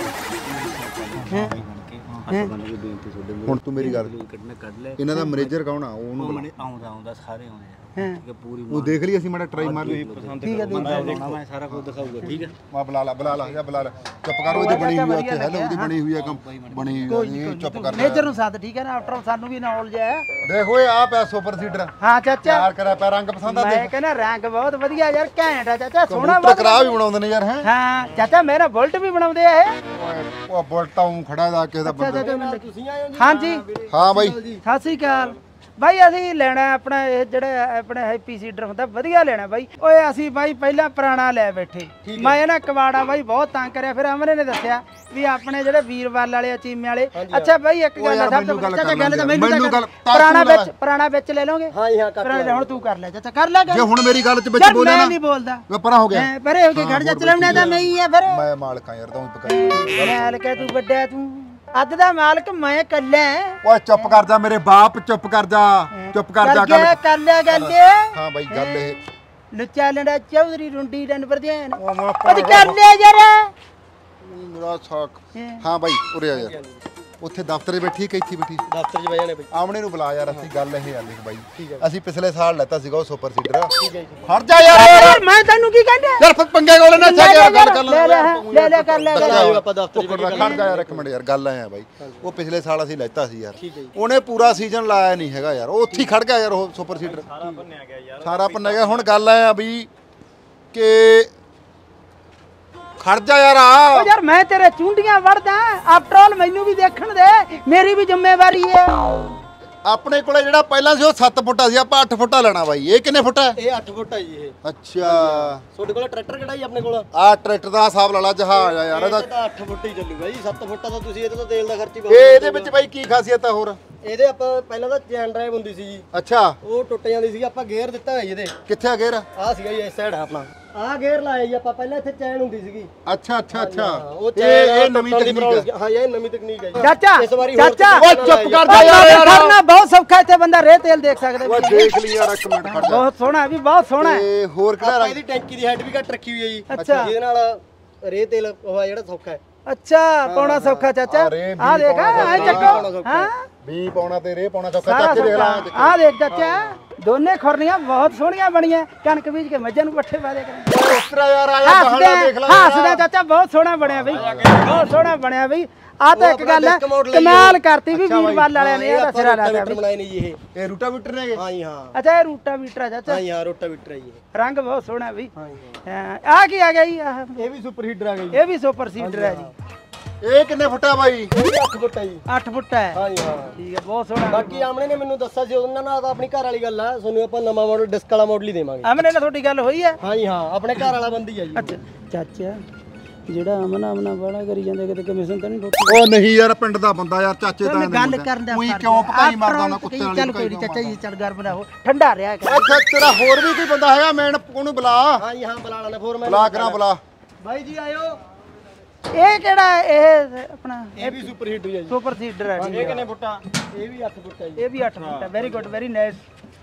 ਹੁਣ ਤੂੰ ਮੇਰੀ ਗੱਲ ਇਹਨਾਂ ਦਾ ਮੈਨੇਜਰ ਕੌਣ ਆ ਉਹਨੂੰ ਆਉਂਦਾ ਸਾਰੇ ਆਉਂਦੇ ਆ ਹਾਂ ਠੀਕ ਹੈ ਪੂਰੀ ਉਹ ਦੇਖ ਲਈ ਅਸੀਂ ਮਾੜਾ ਟਰਾਈ ਮਾਰ ਲਈ ਠੀਕ ਹੈ ਮੈਂ ਸਾਰਾ ਕੁਝ ਦਿਖਾਊਗਾ ਠੀਕ ਹੈ ਮੈਂ ਬੁਲਾ ਲਾ ਜਾਂ ਬੁਲਾ ਲਾ ਚੁੱਪ ਕਰ ਉਹਦੀ ਬਣੀ ਹੋਈ ਆ ਉੱਥੇ ਹੈਲੋ ਉਹਦੀ ਬਣੀ ਹੋਈ ਆ ਬਣੀ ਹੋਈ ਆ ਚੁੱਪ ਕਰ ਮੇਜਰ ਨੂੰ ਸਾਥ ਠੀਕ ਹੈ ਨਾ ਆਫਟਰ ਸਾਨੂੰ ਵੀ ਨੌਲੇਜ ਹੈ ਦੇਖ ਓਏ ਆ ਪਿਆ ਸੁਪਰ ਸੀਡਰ ਹਾਂ ਚਾਚਾ ਯਾਰ ਕਰਿਆ ਪਿਆ ਰੰਗ ਪਸੰਦ ਆ ਮੈਂ ਕਹਿੰਦਾ ਰੰਗ ਬਹੁਤ ਵਧੀਆ ਯਾਰ ਘੈਂਟ ਆ ਚਾਚਾ ਸੋਹਣਾ ਕਬੂਤਰ ਕਰਾ ਵੀ ਬਣਾਉਂਦੇ ਨੇ ਯਾਰ ਹੈ ਹਾਂ ਚਾਚਾ ਮੇਰਾ ਬੁਲਟ ਵੀ ਬਣਾਉਂਦੇ ਆ ਇਹ ਉਹ ਬੁਲਟਾ ਉਂ ਖੜਾ ਦਾ ਕਿਸੇ ਦਾ ਬੰਦਾ ਤੁਸੀਂ ਆਏ ਹੋ ਹਾਂਜੀ ਹਾਂ ਬਾਈ ਸਤਿ ਸ੍ਰੀ ਅਕਾਲ ਬਾਈ ਅਸੀਂ ਲੈਣਾ ਆਪਣਾ ਇਹ ਜਿਹੜਾ ਆਪਣਾ ਹੈਪੀ ਸੀਡਰ ਹੁੰਦਾ ਵਧੀਆ ਲੈਣਾ ਬਾਈ ਓਏ ਅਸੀਂ ਬਾਈ ਪਹਿਲਾਂ ਪੁਰਾਣਾ ਲੈ ਬੈਠੇ ਮੈਂ ਇਹ ਨਾ ਕਵਾੜਾ ਬਾਈ ਬਹੁਤ ਤੰਗ ਕਰਿਆ ਫਿਰ ਅਮਰੇ ਨੇ ਦੱਸਿਆ ਵੀ ਆਪਣੇ ਜਿਹੜੇ ਵੀਰਵਾਲ ਵਾਲੇ ਚੀਮੇ ਵਾਲੇ ਅੱਛਾ ਬਾਈ ਇੱਕ ਗੱਲ ਸਭ ਤੋਂ ਚਾਚਾ ਗੱਲ ਤਾਂ ਮੈਨੂੰ ਪੁਰਾਣਾ ਵਿੱਚ ਲੈ ਲਓਗੇ ਹਾਂ ਹਾਂ ਕਰ ਹੁਣ ਤੂੰ ਕਰ ਲੈ ਚਾਚਾ ਕਰ ਲੈ ਜੇ ਹੁਣ ਮੇਰੀ ਗੱਲ 'ਚ ਵਿੱਚ ਬੋਲਿਆ ਨਾ ਨਹੀਂ ਬੋਲਦਾ ਵੇ ਪਰਾਂ ਹੋ ਗਿਆ ਪਰੇ ਹੋ ਕੇ ਖੜ ਜਾ ਚਲਾਉਣਾ ਤਾਂ ਮੈਂ ਹੀ ਆ ਫਿਰ ਮੈਂ ਮਾਲਕਾਂ ਯਾਰ ਤੂੰ ਪਕਾ ਮਾਲਕ ਹੈ ਤੂੰ ਵੱਡਾ ਤੂੰ ਅੱਜ ਦਾ ਮਾਲਕ ਮੈਂ ਇਕੱਲਾ ਓਏ ਚੁੱਪ ਕਰ ਜਾ ਮੇਰੇ ਬਾਪ ਚੁੱਪ ਕਰ ਜਾ ਗੱਲ ਕਰ ਲਿਆ ਗੱਲ ਹਾਂ ਬਾਈ ਗੱਲ ਇਹ ਲੁੱਚਾ ਲੰਡਾ ਚੌਧਰੀ ਰੁੰਡੀ ਡਨ ਪ੍ਰਧਾਨ ਉਹ ਕਰ ਲਿਆ ਯਾਰ ਮੇਰਾ ਸਾਕ ਹਾਂ ਬਾਈ ਉਰੇ ਆ ਯਾਰ ਉੱਥੇ ਦਫ਼ਤਰੇ ਬੈਠੀ ਕਿ ਇੱਥੇ ਬੈਠੀ ਦਫ਼ਤਰ 'ਚ ਬਹਿ ਜਾਣੇ ਬਈ ਆਮਣੇ ਨੂੰ ਬੁਲਾ ਯਾਰ ਅਸੀਂ ਗੱਲ ਇਹ ਆ ਦੇਖ ਬਾਈ ਅਸੀਂ ਪਿਛਲੇ ਸਾਲ ਲੈਤਾ ਸੀਗਾ ਉਹ ਸੁਪਰ ਸੀਡਰ ਖੜ ਜਾ ਯਾਰ ਮੈਂ ਤੈਨੂੰ ਕੀ ਕਹਿੰਦਾ ਯਾਰ ਪੰਗੇ ਕੋਲੇ ਨਾ ਛੱਡ ਯਾਰ ਗੱਲ ਕਰ ਲੈ ਕਰ ਲੈ ਆਪਾਂ ਦਫ਼ਤਰ 'ਚ ਖੜ ਜਾ ਯਾਰ ਇੱਕ ਮਿੰਟ ਯਾਰ ਗੱਲ ਆਇਆ ਬਾਈ ਉਹ ਪਿਛਲੇ ਸਾਲ ਅਸੀਂ ਲੈਤਾ ਸੀ ਯਾਰ ਉਹਨੇ ਪੂਰਾ ਸੀਜ਼ਨ ਲਾਇਆ ਨਹੀਂ ਹੈਗਾ ਯਾਰ ਉਹ ਉੱਥੇ ਹੀ ਖੜ ਗਿਆ ਯਾਰ ਉਹ ਸੁਪਰ ਸੀਡਰ ਸਾਰਾ ਭੰਨਿਆ ਗਿਆ ਹੁਣ ਗੱਲ ਆਇਆ ਵੀ ਕਿ ਖੜ ਜਾ ਯਾਰ ਓ ਯਾਰ ਮੈਂ ਤੇਰੇ ਚੁੰਡੀਆਂ ਵੜਦਾ ਆਫਟਰ ਆਲ ਮੈਨੂੰ ਵੀ ਦੇਖਣ ਦੇ ਮੇਰੀ ਵੀ ਜ਼ਿੰਮੇਵਾਰੀ ਹੈ ਆਪਣੇ ਕੋਲੇ ਜਿਹੜਾ ਪਹਿਲਾਂ ਸੀ ਉਹ 7 ਫੁੱਟਾ ਸੀ, ਆਪਾਂ 8 ਫੁੱਟਾ ਲੈਣਾ ਬਾਈ। ਇਹ ਕਿੰਨੇ ਫੁੱਟ ਹੈ? ਇਹ 8 ਫੁੱਟ ਹੈ ਜੀ ਇਹ। ਅੱਛਾ ਤੁਹਾਡੇ ਕੋਲ ਟਰੈਕਟਰ ਕਿਹੜਾ ਜੀ? ਆਪਣੇ ਕੋਲ ਆ ਟਰੈਕਟਰ ਦਾ ਹਿਸਾਬ ਲਾ ਲਾ, ਜਹਾਜ਼ ਆ ਯਾਰ ਇਹਦਾ। ਇਹ ਤਾਂ 8 ਫੁੱਟ ਹੀ ਚੱਲੂਗਾ ਜੀ। 7 ਫੁੱਟਾ ਤਾਂ ਤੁਸੀਂ ਇਹਦੇ ਤੋਂ ਤੇਲ ਦਾ ਖਰਚ ਹੀ ਇਹਦੇ ਵਿੱਚ ਬਾਈ ਕੀ ਖਾਸੀਅਤ ਹੈ ਹੋਰ? ਇਹਦੇ ਆਪਾਂ ਪਹਿਲਾਂ ਤਾਂ ਚੈਨ ਡਰਾਈਵ ਹੁੰਦੀ ਸੀ ਜੀ, ਅੱਛਾ ਉਹ ਟੁੱਟ ਜਾਂਦੀ ਸੀ। ਆਪਾਂ ਗੇਅਰ ਦਿੱਤਾ ਹੈ ਜੀ ਇਹਦੇ। ਕਿੱਥੇ ਆ ਗੇਰ? ਆਹ ਸੀਗਾ ਜੀ ਇਸ ਸਾਈਡ ਆ ਆਪਣਾ, ਆਹ ਗੇਅਰ ਲਾਇਆ ਜੀ ਆਪਾਂ। ਪਹਿਲਾਂ ਇੱਥੇ ਚੈਨ ਹੁੰਦੀ ਸੀਗੀ। ਅੱਛਾ ਅੱਛਾ ਅੱਛਾ, ਉਹ ਇਹ ਨਵੀਂ ਤਕਨੀਕ ਹੈ। ਹਾਂ ਇਹ ਨਵੀਂ ਤਕਨੀਕ ਹੈ ਜੀ। ਚਾਚਾ ਇਸ ਵਾਰੀ ਹੋਰ ਚਾਚਾ ਓਏ ਚੁੱਪ ਕਰ ਜਾ ਯਾਰ। ਕਰਨਾ ਬਹੁਤ ਸੌਖਾ, ਇੱਥੇ ਬੰਦਾ ਰੇ ਤੇਲ ਦੇਖ ਸਕਦਾ। ਓਏ ਦੇਖ ਲਈ ਯਾਰ, ਇੱਕ ਮਿੰਟ ਖੜ ਜਾ। ਬਹੁਤ ਸੋਹਣਾ ਵੀ, ਬਹੁਤ ਸੋਹਣਾ ਹੈ। ਤੇ ਹੋਰ ਕਿਹੜਾ ਆਪਾਂ ਰੰਗ? ਇਹਦੀ ਟੈਂਕੀ ਦੀ ਹਾਈਟ ਵੀ ਘੱਟ ਰੱਖੀ ਹੋਈ ਹੈ ਜੀ, ਅੱਛਾ। ਜਿਹਦੇ ਨਾਲ ਰੇ ਤੇਲ ਉਹ ਜਿਹੜਾ ਸੌਖਾ ਹੈ। ਅੱਛਾ ਪਾਉਣਾ ਸੌਖਾ ਚਾਚਾ। ਰੇ ਆ ਦੇਖ ਆ ਚੱਕੋ। ਹਾਂ ਵੀ ਪਾਉਣਾ ਤੇ ਰੇ ਪਾਉਣਾ ਸੌਖਾ। ਸਾਰਾ ਚੱਕ ਕੇ ਦੇਖ ਲਾ। ਸੌਖਾ। ਆ ਦੇਖ ਚਾਚਾ, ਦੋਨੇ ਖੁਰਲੀਆਂ ਬਹੁਤ ਸੋਹਣੀਆਂ ਬਣੀਆਂ। ਕਣਕ ਬੀਜ ਕੇ ਮੱਝਾਂ ਨੂੰ ਪੱਠੇ ਪਾ ਦੇ ਕਰ। ਉਸ ਤਰ੍ਹਾਂ ਯਾਰ ਆਇਆ ਬਹਾਨਾ ਦੇਖ ਲੈ। ਹੱਸਦਾ ਚਾਚਾ, ਬਹੁਤ ਸੋਹਣਾ ਬਣਿਆ ਬਈ, ਬਹੁਤ ਸੋਹਣਾ ਬਣਿਆ ਬਈ। ਆ ਤਾਂ ਇੱਕ ਗੱਲ ਹੈ, ਕਮਾਲ ਕਰਤੀ ਵੀ ਵੀਰਵਾਲ ਵਾਲਿਆਂ ਨੇ ਇਹਦਾ ਸਿਰਾ ਲਾਤਾ ਰੋਟਾਵੀਟਰ ਬਣਾਏ ਨੇ ਜੀ ਇਹ। ਇਹ ਰੂਟਾਵੀਟਰ ਨੇ? ਹਾਂ ਜੀ ਹਾਂ। ਅੱਛਾ ਇਹ ਰੂਟਾਵੀਟਰ ਆ ਚਾਚਾ। ਹਾਂ ਜੀ ਹਾਂ, ਰੋਟਾਵੀਟਰ ਹੈ ਜੀ ਇਹ। ਰੰਗ ਬਹੁਤ ਸੋਹਣਾ ਬਈ। ਹਾਂ ਜੀ ਆ ਕੀ ਆ ਗਿਆ ਜੀ? ਆਹ ਇਹ ਵੀ ਸੁਪਰ ਹੀਟਰ ਆ ਗਿਆ ਜੀ। ਇਹ ਵੀ ਸੁਪਰ ਸੀਡਰ ਹੈ ਜੀ। ਇਹ ਕਿੰਨੇ ਫੁੱਟਾ ਬਾਈ? ਇਹ ਵੀ 8 ਫੁੱਟ ਹੈ ਜੀ। 8 ਫੁੱਟ ਹੈ। ਹਾਂ ਜੀ ਹਾਂ। ਠੀਕ ਹੈ, ਬਹੁਤ ਸੋਹਣਾ। ਬਾਕੀ ਆਮਣੇ ਨੇ ਮੈਨੂੰ ਦੱਸਿਆ ਸੀ ਉਹਨਾਂ ਨਾਲ, ਤਾਂ ਆਪਣੀ ਘਰ ਵਾਲੀ ਗੱਲ ਆ। ਤੁਹਾਨੂੰ ਆਪਾਂ ਨਵਾਂ ਮਾਡਲ ਡਿਸਕ ਵਾਲਾ ਮਾਡਲ ਹੀ ਦੇਵਾਂਗੇ। ਅਮਨੇ ਨਾਲ ਤੁਹਾਡੀ ਗੱਲ ਹੋਈ ਹੈ? ਹਾਂ ਜੀ ਹਾਂ, ਆਪਣੇ ਘਰ ਵਾਲਾ ਬੰਦੀ ਆ ਜੀ। ਅੱਛਾ ਚਾਚਾ, ਜਿਹੜਾ ਅਮਨਾ ਵਾਲਾ ਕਰੀ ਜਾਂਦਾ, ਕਿਤੇ ਕਮਿਸ਼ਨ ਤਾਂ ਨਹੀਂ ਠੋਕੀ? ਉਹ ਨਹੀਂ ਯਾਰ, ਪਿੰਡ ਦਾ ਬੰਦਾ ਯਾਰ, ਚਾਚੇ ਦਾ ਗੱਲ ਕਰਨ ਦਾ ਉਹੀ ਕਿਉਂ ਭਕਾਈ ਮਾਰਦਾ ਉਹਨਾਂ ਕੁੱਤੇ ਵਾਲੀ? ਚੱਲ ਕੋਈ ਨਹੀਂ ਚਾਚਾ ਜੀ, ਚੱਲ ਗਰਮ ਨਾ ਹੋ, ਠੰਡਾ ਰਿਹਾ ਕਰ। ਅੱਛਾ ਤੇਰਾ ਹੋਰ ਵੀ ਕੋਈ ਬੰਦਾ ਹੈਗਾ? ਮੈਂ ਉਹਨੂੰ ਬੁਲਾ। ਹਾਂ ਜੀ ਹਾਂ, ਬੁਲਾ ਲੈਣਾ ਫੋਰਮੈਨ। ਬੁਲਾ ਕਰਾਂ ਬੁਲਾ। ਬਾਈ ਜੀ ਆਇਓ। ਇਹ ਕਿਹੜਾ? ਇਹ ਆਪਣਾ ਇਹ ਵੀ ਸੁਪਰ ਹੀਟਰ ਹੈ ਜੀ। ਸੁਪਰ ਸੀਡਰ ਹੈ। ਇਹ ਕਿੰਨੇ ਫੁੱਟਾ? ਇਹ ਵੀ 8 ਫੁੱਟ ਹੈ ਜੀ। ਇਹ ਵੀ 8 ਫੁੱਟ ਹੈ। Very good, very nice.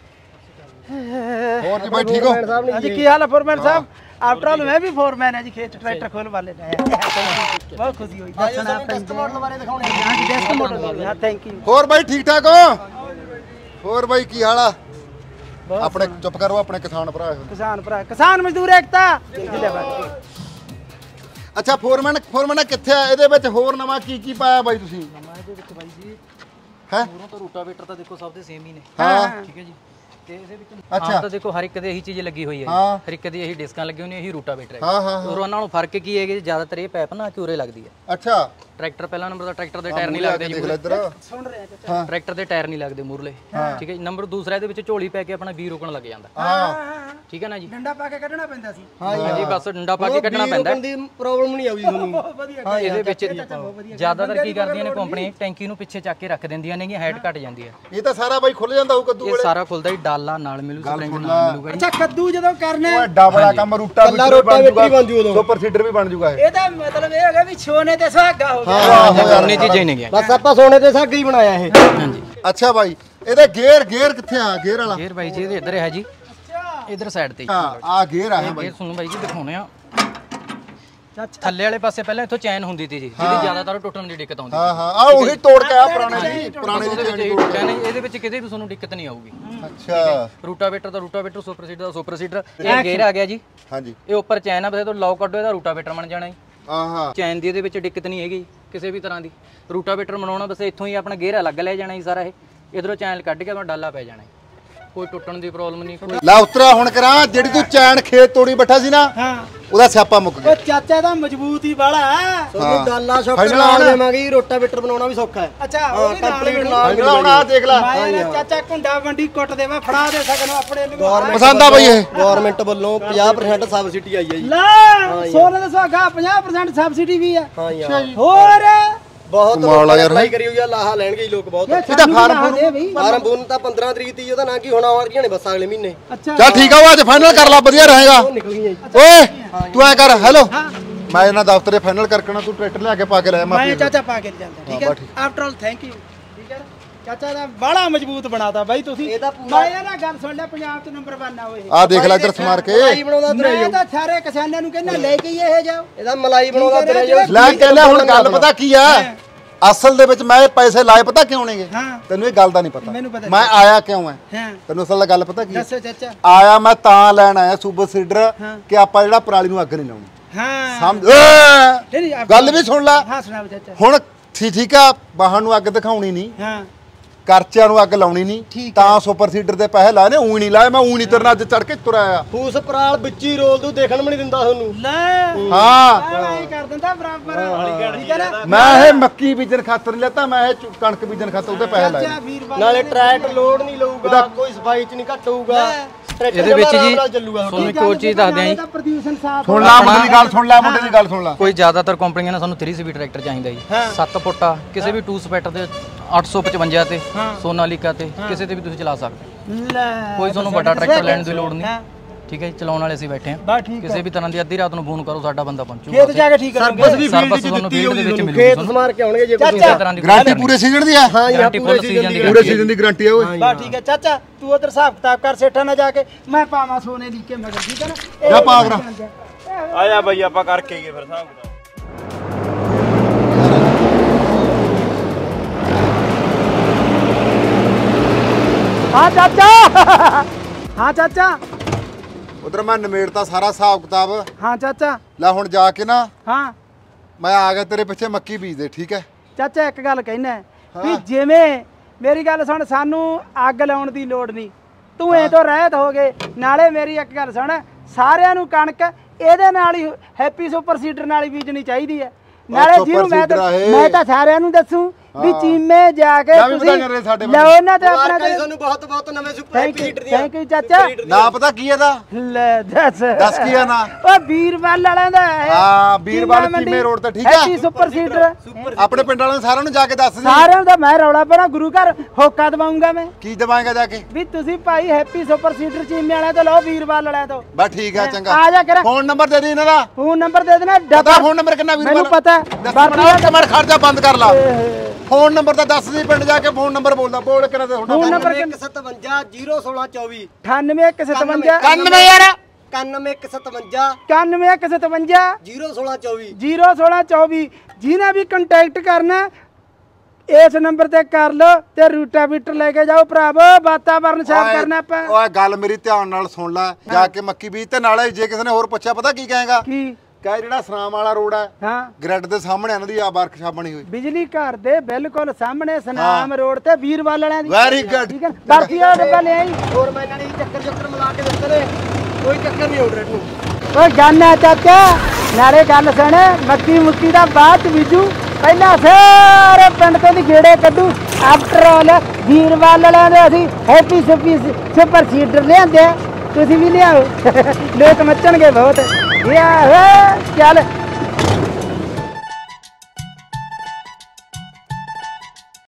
ਹੋਰ ਜੀ ਬਾਈ ਠੀਕ ਹੋ? ਹਾਂਜੀ ਕੀ ਹਾਲ ਹੈ ਫੋਰਮੈਨ ਸਾਹਿਬ? ਆਫਟਰ ਆਲ ਮੈਂ ਵੀ ਫੋਰਮੈਨ ਹੈ ਜੀ, ਖੇਤ ਟਰੈਕਟਰ ਖੋਲ ਵਾਲੇ ਨੇ। ਬਹੁਤ ਖੁਸ਼ੀ ਹੋਈ ਦੱਸਣਾ। ਡਿਸਕ ਮਾਡਲ ਬਾਰੇ ਦਿਖਾਉਣੇ ਹਾਂ ਜੀ, ਡੈਸਕ ਮਾਡਲ। ਹਾਂ ਥੈਂਕ ਯੂ। ਹੋਰ ਬਾਈ ਠੀਕ ਠਾਕ ਹੋ? ਹੋਰ ਬਾਈ ਕੀ ਹਾਲ ਆ? ਆਪਣੇ ਚੁੱਪ ਕਰੋ, ਆਪਣੇ ਕਿਸਾਨ ਭਰਾ। ਕਿਸਾਨ ਭਰਾ, ਕਿਸਾਨ ਮਜ਼ਦੂਰ ਏਕਤਾ ਜ਼ਿੰਦਾਬਾਦ। ਅੱਛਾ ਫੋਰਮੈਨ ਕਿੱਥੇ ਆ? ਇਹਦੇ ਵਿੱਚ ਹੋਰ ਨਵਾਂ ਕੀ ਪਾਇਆ ਬਾਈ ਤੁਸੀਂ? ਇਹਦੇ ਵਿੱਚ ਬਾਈ ਜੀ ਹੈ ਮੂਰੋਂ ਤਾਂ ਰੂਟਾਵੇਟਰ ਤਾਂ ਦੇਖੋ ਸਭ ਦੇ ਸੇਮ ਹੀ ਨੇ। ਹਾਂ ਠੀਕ ਹੈ ਜੀ। ਤੇ ਇਹਦੇ ਵਿੱਚ ਅੱਛਾ। ਤਾਂ ਦੇਖੋ ਹਰ ਇੱਕ ਦੇ ਇਹੀ ਚੀਜ਼ ਲੱਗੀ ਹੋਈ ਹੈ ਹਾਂ। ਜੀ। ਹਰ ਇੱਕ ਦੀ ਇਹੀ ਡਿਸਕਾਂ ਲੱਗੀ ਹੋਈਆਂ, ਇਹੀ ਰੂਟਾਵੇਟਰ ਹੈ। ਹਾਂ ਹਾਂ ਹੋਰ ਉਹਨਾਂ ਨਾਲੋਂ ਫਰਕ ਕੀ ਹੈ ਕਿ ਜ਼ਿਆਦਾਤਰ ਇਹ ਪੈਪ ਨਾ ਕਿਉਰੇ ਲੱਗਦੀ ਹੈ। ਅੱਛਾ ਟਰੈਕਟਰ ਪਹਿਲਾ ਨੰਬਰ ਦਾ ਟਰੈਕਟਰ ਦੇ ਟਾਇਰ ਨਹੀਂ ਲੱਗਦੇ ਜੀ। ਦੇਖ ਲੈ ਇੱਧਰ। ਟਰੈਕਟਰ ਦੇ ਟਾਇਰ ਨਹੀਂ ਲੱਗਦੇ ਮੂਰਲੇ। ਠੀਕ ਹੈ ਜੀ। ਨੰਬਰ ਦੂਸਰਾ ਇਹਦੇ ਵਿੱਚ ਝੋਲੀ ਪੈ ਕੇ ਆਪਣਾ ਵੀਰ ਰੋਕਣ ਲੱਗ ਜਾਂਦਾ। ਹਾਂ ਠੀਕ ਹੈ ਨਾ ਜੀ। ਡੰਡਾ ਪਾ ਕੇ ਕੱਢਣਾ ਪੈਂਦਾ ਸੀ। ਹਾਂਜੀ ਬਸ ਡੰਡਾ ਪਾ ਕੇ ਕੱਢਣਾ ਪੈਂਦਾ ਹੈ। ਦੀ ਪ੍ਰੋਬਲਮ ਨਹੀਂ ਆਉਗੀ ਤੁਹਾਨੂੰ। ਹਾਂ ਇਹਦੇ ਵਿੱਚ ਜ਼ਿਆਦਾਤਰ ਕੀ ਕਰਦੀਆਂ ਨੇ ਕੰਪਨੀ, ਟੈਂਕੀ ਨੂੰ ਪਿੱਛੇ ਚੱਕ ਕੇ ਰੱਖ ਦਿੰਦੀਆਂ ਨੇ, ਹਾਈਟ ਘਟ ਜਾਂਦੀ ਹੈ। ਇਹ ਤਾਂ ਸਾਰਾ ਬਾਈ ਖੁੱਲ ਜਾਂਦਾ ਹੋਊ ਕੱਦੂ ਇਹ ਸਾਰਾ ਖੁੱਲਦਾ ਹੀ ਡਾਲਾ ਨਾਲ ਮਿਲੂ, ਸਪਰਿੰਗ ਨਾਲ ਮਿਲੂਗਾ ਜੀ। ਅੱਛਾ ਕੱਦੂ ਜਦੋਂ ਕਰਨਾ ਓਏ ਡਬਲਾ ਕੰਮ ਰੂਟਾਵੀਟਰ ਬਣ ਜੂਗਾ, ਸੁਪਰ ਸੀਡਰ ਵੀ ਬਣ ਜੂਗਾ ਇਹ। ਇਹਦਾ ਮਤਲਬ ਇਹ ਹੈਗਾ ਵੀ ਛੋਨੇ ਤੇ ਸੁਹਾਗਾ ਹੋ ਗਿਆ। ਹਾਂ ਉਹਨੇ ਚੀਜ਼ਾਂ ਹੀ ਨੇ ਗਿਆ। ਬਸ ਆਪਾਂ ਸੋਨੇ ਤੇ ਸਾਗ ਹੀ ਬਣਾਇਆ ਇਹ। ਹਾਂਜੀ ਅੱਛਾ ਬਾਈ ਇਹਦੇ ਗੇਅਰ ਕਿੱਥੇ ਆ? ਗੇਅਰ ਵਾਲਾ ਗੇਅਰ ਬਾਈ ਜੀ ਇਹਦੇ ਇੱਧਰ ਹੈ ਜੀ, ਇੱਧਰ ਸਾਈਡ ਤੇ। ਹਾਂ ਆ ਗੇਅਰ ਆ ਬਾਈ। ਗੇਅਰ ਤੁਹਾਨੂੰ ਬਾਈ ਜੀ ਦਿਖਾਉਣੇ ਆ। ਥੱਲੇ ਵਾਲੇ ਪਾਸੇ ਪਹਿਲਾਂ ਇੱਥੋਂ ਚੈਨ ਹੁੰਦੀ ਸੀ ਜੀ, ਜਿਹਦੀ ਜ਼ਿਆਦਾਤਰ ਟੁੱਟਣ ਦੀ ਦਿੱਕਤ ਆਉਂਦੀ ਹਾਂ ਹਾਂ ਆ ਉਹੀ ਤੋੜ ਕੇ ਆ ਪੁਰਾਣੇ ਦੀ ਚੈਨ। ਇਹਦੇ ਵਿੱਚ ਕਿਤੇ ਵੀ ਤੁਹਾਨੂੰ ਦਿੱਕਤ ਨਹੀਂ ਆਊਗੀ। ਅੱਛਾ ਰੂਟਾਵੇਟਰ ਦਾ ਰੂਟਾਵੇਟਰ, ਸੁਪਰ ਸੀਡਰ ਦਾ ਸੁਪਰ ਸੀਡਰ। ਇਹ ਗੇਅਰ ਆ ਗਿਆ ਜੀ। ਹਾਂਜੀ ਇਹ ਉੱਪਰ ਚੈਨ ਆ, ਬਸ ਤੋਂ ਲੌਕ ਕੱਢੋ ਇਹਦਾ ਰੂਟਾਵੇਟਰ ਬਣ ਜਾਣਾ ਜੀ। ਹਾਂ ਹਾਂ ਚੈਨ ਦੀ ਇਹਦੇ ਵਿੱਚ ਦਿੱਕਤ ਨਹੀਂ ਹੈਗੀ ਕਿਸੇ ਵੀ ਤਰ੍ਹਾਂ ਦੀ। ਰੂਟਾਵੇਟਰ ਬਣਾਉਣਾ ਬਸ ਇੱਥੋਂ ਹੀ ਆਪਣਾ ਗੇਅਰ ਅਲੱਗ ਲੈ ਜਾਣਾ ਜੀ ਸਾਰਾ। ਇਹ ਇਧਰੋਂ ਚੈਨ ਕੱਢ ਕੇ ਆਪਣਾ ਡਾਲਾ ਪੈ ਜਾਣਾ। ਕੋਈ ਟੁੱਟਣ ਦੀ ਪ੍ਰੋਬਲਮ ਨਹੀਂ ਕੋਈ। ਲੈ ਉਤਰਾ ਹੁਣ ਕਰਾਂ, ਜਿਹੜੀ ਤੂੰ ਚੈਨ ਖੇਤ ਤੋੜੀ ਬੈਠਾ ਸੀ ਨਾ, ਹਾਂ ਉਹਦਾ ਸਿਆਪਾ ਮੁੱਕ ਗਿਆ। ਉਹ ਚਾਚਾ ਦਾ ਮਜ਼ਬੂਤ ਹੀ ਬਾਲਾ ਹੈ। ਤੁਹਾਨੂੰ ਡਾਲਾ ਸ਼ੌਕਰ Final ਨਾਲ ਆ ਨਾ। ਦੇਵਾਂਗੇ। ਰੋਟਾਵੇਟਰ ਬਣਾਉਣਾ ਵੀ ਸੌਖਾ ਹੈ। ਅੱਛਾ ਉਹ ਵੀ ਨਾਲ ਕੰਪਲੀਟ ਮਿਲੂ। ਨਾਲ ਹੁਣ ਆ ਦੇਖ ਲੈ, ਮੈਂ ਚਾਚਾ ਕੁੰਡਾ ਵੰਡੀ ਕੁੱਟ ਦੇਵਾ, ਫੜਾ ਦੇ ਸਕਣ ਆਪਣੇ ਨੂੰ। ਪਸੰਦ ਆ ਬਈ ਇਹ? ਗਵਰਨਮੈਂਟ ਵੱਲੋਂ 50% ਸਬਸਿਡੀ ਆਈ ਹੈ ਜੀ। ਲੈ ਸੋਨੇ ਦਾ ਸੁਹਾਗਾ 50% ਸਬਸਿਡੀ ਵੀ ਹੈ। ਹਾਂ ਯਾਰ ਹੋਰ ਬਹੁਤ ਕਮਾਲ ਆ ਯਾਰ। ਅਪਲਾਈ ਕਰੀ ਹੋਈ ਆ, ਲਾਹਾ ਲੈਣਗੇ ਜੀ ਲੋਕ ਬਹੁਤ। ਇਹਦਾ ਫਾਰਮ ਦੇ ਬਈ। ਫਾਰਮ ਬੂਨ ਤਾਂ 15 ਤਰੀਕ ਤੀ, ਉਹਦਾ ਨਾਂ ਕੀ ਹੋਣਾ ਆ ਰਹੀਆਂ ਨੇ ਬੱਸਾਂ ਅਗਲੇ ਮਹੀਨੇ। ਅੱਛਾ ਚੱਲ ਠੀਕ ਆ, ਉਹ ਅੱਜ ਫਾਈਨਲ ਕਰ ਲਾ, ਵਧੀਆ ਰਹੇਗਾ। ਉਹ ਨਿਕਲ ਗਈਆਂ ਜੀ। ਓਏ ਤੂੰ ਐ ਕਰ, ਹੈਲੋ ਮੈਂ ਇਹਨਾਂ ਦਫ਼ਤਰੇ ਫਾਈਨਲ ਕਰਕੇ ਤੂੰ ਟਰੈਕਟਰ ਲਿਆ ਕੇ ਪਾ ਕੇ ਲੈ ਮੈਂ ਚਾਚਾ ਪਾ ਕੇ ਜਾਂਦਾ। ਠੀਕ ਹੈ ਆਫਟਰ ਆਲ ਥੈਂਕ ਯੂ। ਠੀਕ ਹੈ ਚਾਚਾ ਦਾ ਬਾਲਾ ਮਜ਼ਬੂਤ ਬਣਾਤਾ ਬਾਈ ਤੁਸੀਂ। ਇਹ ਤਾਂ ਪੂਰਾ- ਮੈਂ ਇਹਨਾਂ ਗੱਲ ਸੁਣ ਲਿਆ, ਪੰਜਾਬ ਚ ਨੰਬਰ 1 ਆ ਉਹ ਇਹ। ਆ ਦੇਖ ਲੈ ਇੱਧਰ ਸਮਾਰ ਕੇ। ਮਲਾਈ ਬਣਾਉਂਦਾ ਤੁਰਿਆ ਮੈਂ ਜਾਓ। ਤਾਂ ਸਾਰੇ ਕਿਸਾਨਾਂ ਨੂੰ ਕਹਿੰਦਾ ਲੈ ਕੇ ਹੀ ਇਹ ਜਾਓ। ਇਹਦਾ ਮਲਾਈ ਬਣਾਉਂਦਾ ਤੁਰਿਆ ਜਾਓ। ਲੈ ਕੇ ਲੈ, ਹੁਣ ਗੱਲ ਪਤਾ ਕੀ ਆ? ਅਸਲ ਦੇ ਵਿੱਚ ਮੈਂ ਇਹ ਪੈਸੇ ਲਾਏ ਪਤਾ ਕਿਉਂ ਨੇਗੇ? ਹਾਂ ਤੈਨੂੰ ਇਹ ਗੱਲ ਦਾ ਨਹੀਂ ਪਤਾ। ਮੈਨੂੰ ਪਤਾ ਮੈਂ ਆਇਆ ਕਿਉਂ ਐ? ਹਾਂ ਤੈਨੂੰ ਅਸਲ ਗੱਲ ਪਤਾ ਕੀ ਹੈ? ਦੱਸੋ ਚਾਚਾ। ਆਇਆ ਮੈਂ ਤਾਂ ਲੈਣ ਆਇਆ ਸੁਪਰ ਸੀਡਰ ਕਿ ਆਪਾਂ ਜਿਹੜਾ ਪਰਾਲੀ ਨੂੰ ਅੱਗ ਨਹੀਂ ਲਾਉਣੀ। ਹਾਂ ਸਮਝ ਨਹੀਂ, ਨਹੀਂ, ਗੱਲ ਵੀ ਸੁਣ ਲੈ। ਹਾਂ ਸੁਣਾ ਚਾਚਾ। ਹੁਣ ਠੀਕ ਆ, ਬਾਹਰ ਨੂੰ ਅੱਗ ਦਿਖਾਉਣੀ ਨਹੀਂ, ਹਾਂ ਕਰਚਿਆਂ ਨੂੰ ਅੱਗ ਲਾਉਣੀ ਨਹੀਂ ਤਾਂ ਸੁਪਰ ਸੀਡਰ ਦੇ ਪੈਸੇ ਲਾਏ ਨੇ ਊਂ ਨਹੀਂ ਲਾਏ ਮੈਂ ਊਂ ਨਹੀਂ ਤੇਰੇ ਨਾਲ ਅੱਜ ਚੜ ਕੇ ਤੁਰਿਆ ਆ ਫੂਸ ਪਰਾਲ ਵਿੱਚ ਹੀ ਰੋਲ ਦੂ ਦੇਖਣ ਵੀ ਨਹੀਂ ਦਿੰਦਾ ਤੁਹਾਨੂੰ ਲੈ ਹਾਂ ਐਂ ਕਰ ਦਿੰਦਾ ਬਰਾਬਰ ਠੀਕ ਹੈ ਨਾ ਮੈਂ ਇਹ ਮੱਕੀ ਬੀਜਣ ਖਾਤਰ ਨਹੀਂ ਲੈਤਾ ਮੈਂ ਇਹ ਕਣਕ ਬੀਜਣ ਖਾਤਰ ਉਹਦੇ ਪੈਸੇ ਲਾਏ ਚਾਚਾ ਵੀਰਵਾਲ ਨਾਲੇ ਟਰੈਕਟ ਲੋਡ ਨਹੀਂ ਲਊਗਾ ਕੋਈ ਸਫਾਈ ਚ ਨਹੀਂ ਘੱਟ ਹੋਊਗਾ ਇਹਦੇ ਵਿੱਚ ਜੀ ਤੁਹਾਨੂੰ ਇੱਕ ਹੋਰ ਚੀਜ਼ ਦੱਸਦੇ ਆਂ ਜੀ ਪ੍ਰਦੂਸ਼ਣ ਸਾਫ ਸੁਣ ਲਾ ਮੁੰਡੇ ਦੀ ਗੱਲ ਸੁਣ ਲੈ ਮੁੰਡੇ ਦੀ ਗੱਲ ਸੁਣ ਲੈ ਕੋਈ ਜ਼ਿਆਦਾਤਰ ਕੰਪਨੀਆਂ ਨੇ ਸਾਨੂੰ 3CV ਟਰੈਕਟਰ ਚਾਹੀਦਾ ਜੀ 7 ਫੁੱਟਾ ਕਿਸੇ ਵੀ 2 ਸਪੈਟਰ ਤੇ 855 ਤੇ ਸੋਨਾਲੀਕਾ ਤੇ ਕਿਸੇ ਤੇ ਵੀ ਤੁਸੀਂ ਚਲਾ ਸਕਦੇ ਲੈ ਕੋਈ ਤੁਹਾਨੂੰ ਵੱਡਾ ਟਰੈਕਟਰ ਲੈਣ ਦੀ ਲੋੜ ਨਹੀਂ ਠੀਕ ਹੈ ਜੀ ਚਲਾਉਣ ਵਾਲੇ ਅਸੀਂ ਬੈਠੇ ਬਸ ਹਾਂ ਠੀਕ ਕਿਸੇ ਵੀ ਤਰ੍ਹਾਂ ਦੀ ਅੱਧੀ ਰਾਤ ਨੂੰ ਫੋਨ ਕਰੋ ਸਾਡਾ ਬੰਦਾ ਪਹੁੰਚੂਗਾ ਖੇਤ ਜਾ ਕੇ ਠੀਕ ਕਰਾਂਗੇ ਸਰਵਿਸ ਵੀ ਸਰਵਿਸ ਫੀਲਡ ਤੁਹਾਨੂੰ ਦਿੱਤੀ field ਦੇ ਵਿੱਚ ਹੋਊਗੀ ਮਿਲੂਗੀ ਖੇਤ ਤੁਹਾਨੂੰ। ਸਮਾਰ ਕੇ ਆਉਣਗੇ ਜੇ ਕੋਈ ਕਿਸੇ ਤਰ੍ਹਾਂ ਦੀ ਗਾਰੰਟੀ ਪੂਰੇ ਸੀਜ਼ਨ ਦੀ ਆ ਹਾਂ ਯਾਰ ਗਾਰੰਟੀ ਪੂਰੇ full ਸੀਜ਼ਨ ਦੀ ਪੂਰੇ ਸੀਜ਼ਨ ਦੀ ਗਾਰੰਟੀ ਆ ਓਏ ਬਸ ਠੀਕ ਹੈ ਚਾਚਾ ਤੂੰ ਉਧਰ ਹਿਸਾਬ ਕਿਤਾਬ ਕਰ ਸੇਠਾਂ ਨਾਲ ਜਾ ਕੇ ਮੈਂ ਪਾਵਾਂ ਸੋਨੇ ਦੀ ਕੇ ਮਗਰ ਠੀਕ ਹੈ ਨਾ ਜਾ ਪਾ ਕਰਾ। ਆਇਆ ਬਈ ਆਪਾਂ ਕਰਕੇ ਗਏ ਫਿਰ ਹਿਸਾਬ ਕਿਤਾਬ ਹਾਂ ਚਾਚਾ ਹਾਂ ਚਾਚਾ ਉਧਰ ਮੈਂ ਨਿਮੇੜਤਾ ਸਾਰਾ ਹਿਸਾਬ ਕਿਤਾਬ ਹਾਂ ਚਾਚਾ ਲੈ ਹੁਣ ਜਾ ਕੇ ਨਾ ਹਾਂ ਮੈਂ ਆ ਗਿਆ ਤੇਰੇ ਪਿੱਛੇ ਮੱਕੀ ਬੀਜ ਦੇ ਠੀਕ ਹੈ ਚਾਚਾ ਇੱਕ ਗੱਲ ਕਹਿਣਾ ਵੀ ਜਿਵੇਂ ਮੇਰੀ ਗੱਲ ਸੁਣ ਸਾਨੂੰ ਅੱਗ ਲਾਉਣ ਦੀ ਲੋੜ ਨਹੀਂ ਤੂੰ ਇਹ ਤੋਂ ਰਹਿਤ ਹੋ ਗਏ ਨਾਲੇ ਮੇਰੀ ਇੱਕ ਗੱਲ ਸੁਣ ਸਾਰਿਆਂ ਨੂੰ ਕਣਕ ਇਹਦੇ ਨਾਲ ਹੀ ਹੈਪੀ ਸੁਪਰ ਸੀਡਰ ਨਾਲ ਹੀ ਬੀਜਣੀ ਚਾਹੀਦੀ ਹੈ ਨਾਲੇ ਜਿਹਨੂੰ ਮੈਂ ਤਾਂ ਸਾਰਿਆਂ ਨੂੰ ਦੱਸੂ ਵੀ ਚੀਮੇ ਜਾ ਕੇ ਤੁਸੀਂ ਲਓ ਨਾ ਤੇ ਆਪਣਾ ਤੁਹਾਨੂੰ ਬਹੁਤ ਬਹੁਤ ਨਵੇਂ ਸੁਪਰ ਸੀਡਰ ਦੀਆਂ ਥੈਂਕ ਯੂ ਚਾਚਾ ਨਾ ਪਤਾ ਕੀ ਇਹਦਾ ਲੈ ਦੱਸ ਕੀ ਆ ਨਾ ਉਹ ਵੀਰਵਾਲ ਵਾਲਿਆਂ ਦਾ ਹੈ ਹਾਂ ਵੀਰਵਾਲ ਚੀਮੇ ਰੋਡ ਤੇ ਠੀਕ ਆ ਹੈਪੀ ਸੁਪਰ ਸੀਡਰ ਆਪਣੇ ਪਿੰਡ ਵਾਲਿਆਂ ਨੂੰ ਸਾਰਿਆਂ ਨੂੰ ਜਾ ਕੇ ਦੱਸ ਦੇ ਸਾਰਿਆਂ ਦਾ ਮੈਂ ਰੌਲਾ ਪਾਣਾ ਗੁਰੂ ਘਰ ਹੋਕਾ ਦਵਾਉਂਗਾ ਮੈਂ ਕੀ ਦਵਾਏਗਾ ਜਾ ਕੇ ਵੀ ਤੁਸੀਂ ਭਾਈ ਹੈਪੀ ਸੁਪਰ ਸੀਡਰ ਚੀਮੇ ਵਾਲਿਆਂ ਤੋਂ ਲਓ ਵੀਰਵਾਲ ਵਾਲਿਆਂ ਤੋਂ ਬਸ ਠੀਕ ਆ ਚੰਗਾ ਆ ਜਾ ਕਰ ਫੋਨ ਨੰਬਰ ਦੇ ਦੇ ਇਹਨਾਂ ਦਾ ਫੋਨ ਨੰਬਰ ਦੇ ਦੇਣਾ ਪਤਾ ਫੋਨ ਨੰਬਰ ਕਿੰਨਾ ਵੀਰਵਾਲ ਮੈਨੂੰ ਪਤਾ ਬਾਕੀ ਮਿੰਟ ਖਰਚਾ ਬੰਦ ਕਰ ਲਾ ਫੋਨ ਨੰਬਰ ਤਾਂ ਦੱਸ ਦੇ ਪਿੰਡ ਜਾ ਕੇ ਫੋਨ ਨੰਬਰ ਬੋਲਦਾ ਬੋਲ ਕਿੰਨਾ ਤੇ ਤੁਹਾਡਾ ਫੋਨ ਨੰਬਰ 9157 01624 9857 91 ਯਾਰ 9157 9157 01624 01624 ਜਿਹਨੇ ਵੀ ਕੰਟੈਕਟ ਕਰਨਾ ਇਸ ਨੰਬਰ ਤੇ ਕਰ ਲਓ ਤੇ ਰੂਟਾਵੀਟਰ ਲੈ ਕੇ ਜਾਓ ਭਰਾਵੋ ਵਾਤਾਵਰਨ ਸਾਫ਼ ਕਰਨਾ ਆਪਾਂ ਓਏ ਗੱਲ ਮੇਰੀ ਧਿਆਨ ਨਾਲ ਸੁਣ ਲੈ ਜਾ ਕੇ ਮੱਕੀ ਬੀਜ ਤੇ ਨਾਲੇ ਜੇ ਕਿਸੇ ਨੇ ਹੋਰ ਪੁੱਛਿਆ ਪਤਾ ਕੀ ਕਹੇਗਾ ਕੀ ਕਹੇ ਜਿਹੜਾ ਸਨਾਮ ਵਾਲਾ ਰੋਡ ਹੈ ਹਾਂ ਗ੍ਰਿਡ ਦੇ ਸਾਹਮਣੇ ਇਹਨਾਂ ਦੀ ਆ ਵਰਕਸ਼ਾਪ ਬਣੀ ਹੋਈ ਬਿਜਲੀ ਘਰ ਦੇ ਬਿਲਕੁਲ ਸਾਹਮਣੇ ਸਨਾਮ ਰੋਡ ਤੇ ਵੀਰਵਾਲ ਵਾਲਿਆਂ ਦੀ ਵੈਰੀ ਗੁੱਡ ਠੀਕ ਹੈ ਬਾਕੀ ਆ ਡੱਬਾ ਲੈ ਆਈ ਹੋਰ ਮੈਂ ਇਹਨਾਂ ਨੇ ਚੱਕਰ ਮਿਲਾ ਕੇ ਦਿੱਤੇ ਨੇ ਕੋਈ ਚੱਕਰ ਨਹੀਂ ਆਰਡਰ ਨੂੰ ਓਏ ਜਾਨਾ ਚਾਚਾ ਨਾਲੇ ਗੱਲ ਸੁਣ ਮੱਕੀ ਮੁੱਕੀ ਦਾ ਬਾਅਦ ਚ ਬੀਜੂ ਪਹਿਲਾਂ ਸਾਰੇ ਪਿੰਡ ਤੋਂ ਦੀ ਗੇੜੇ ਕੱਢੂ ਆਫਟਰ ਆਲ ਵੀਰਵਾਲ ਵਾਲਿਆਂ ਦੇ ਅਸੀਂ ਹੈਪੀ ਸੁਪਰ ਸੀਡਰ ਲਿਆਂਦੇ ਤੁਸੀਂ ਵੀ ਲਿਆਓ ਲੋਕ ਮੱਚਣਗੇ ਬਹੁਤ ਯਾ ਚੱਲ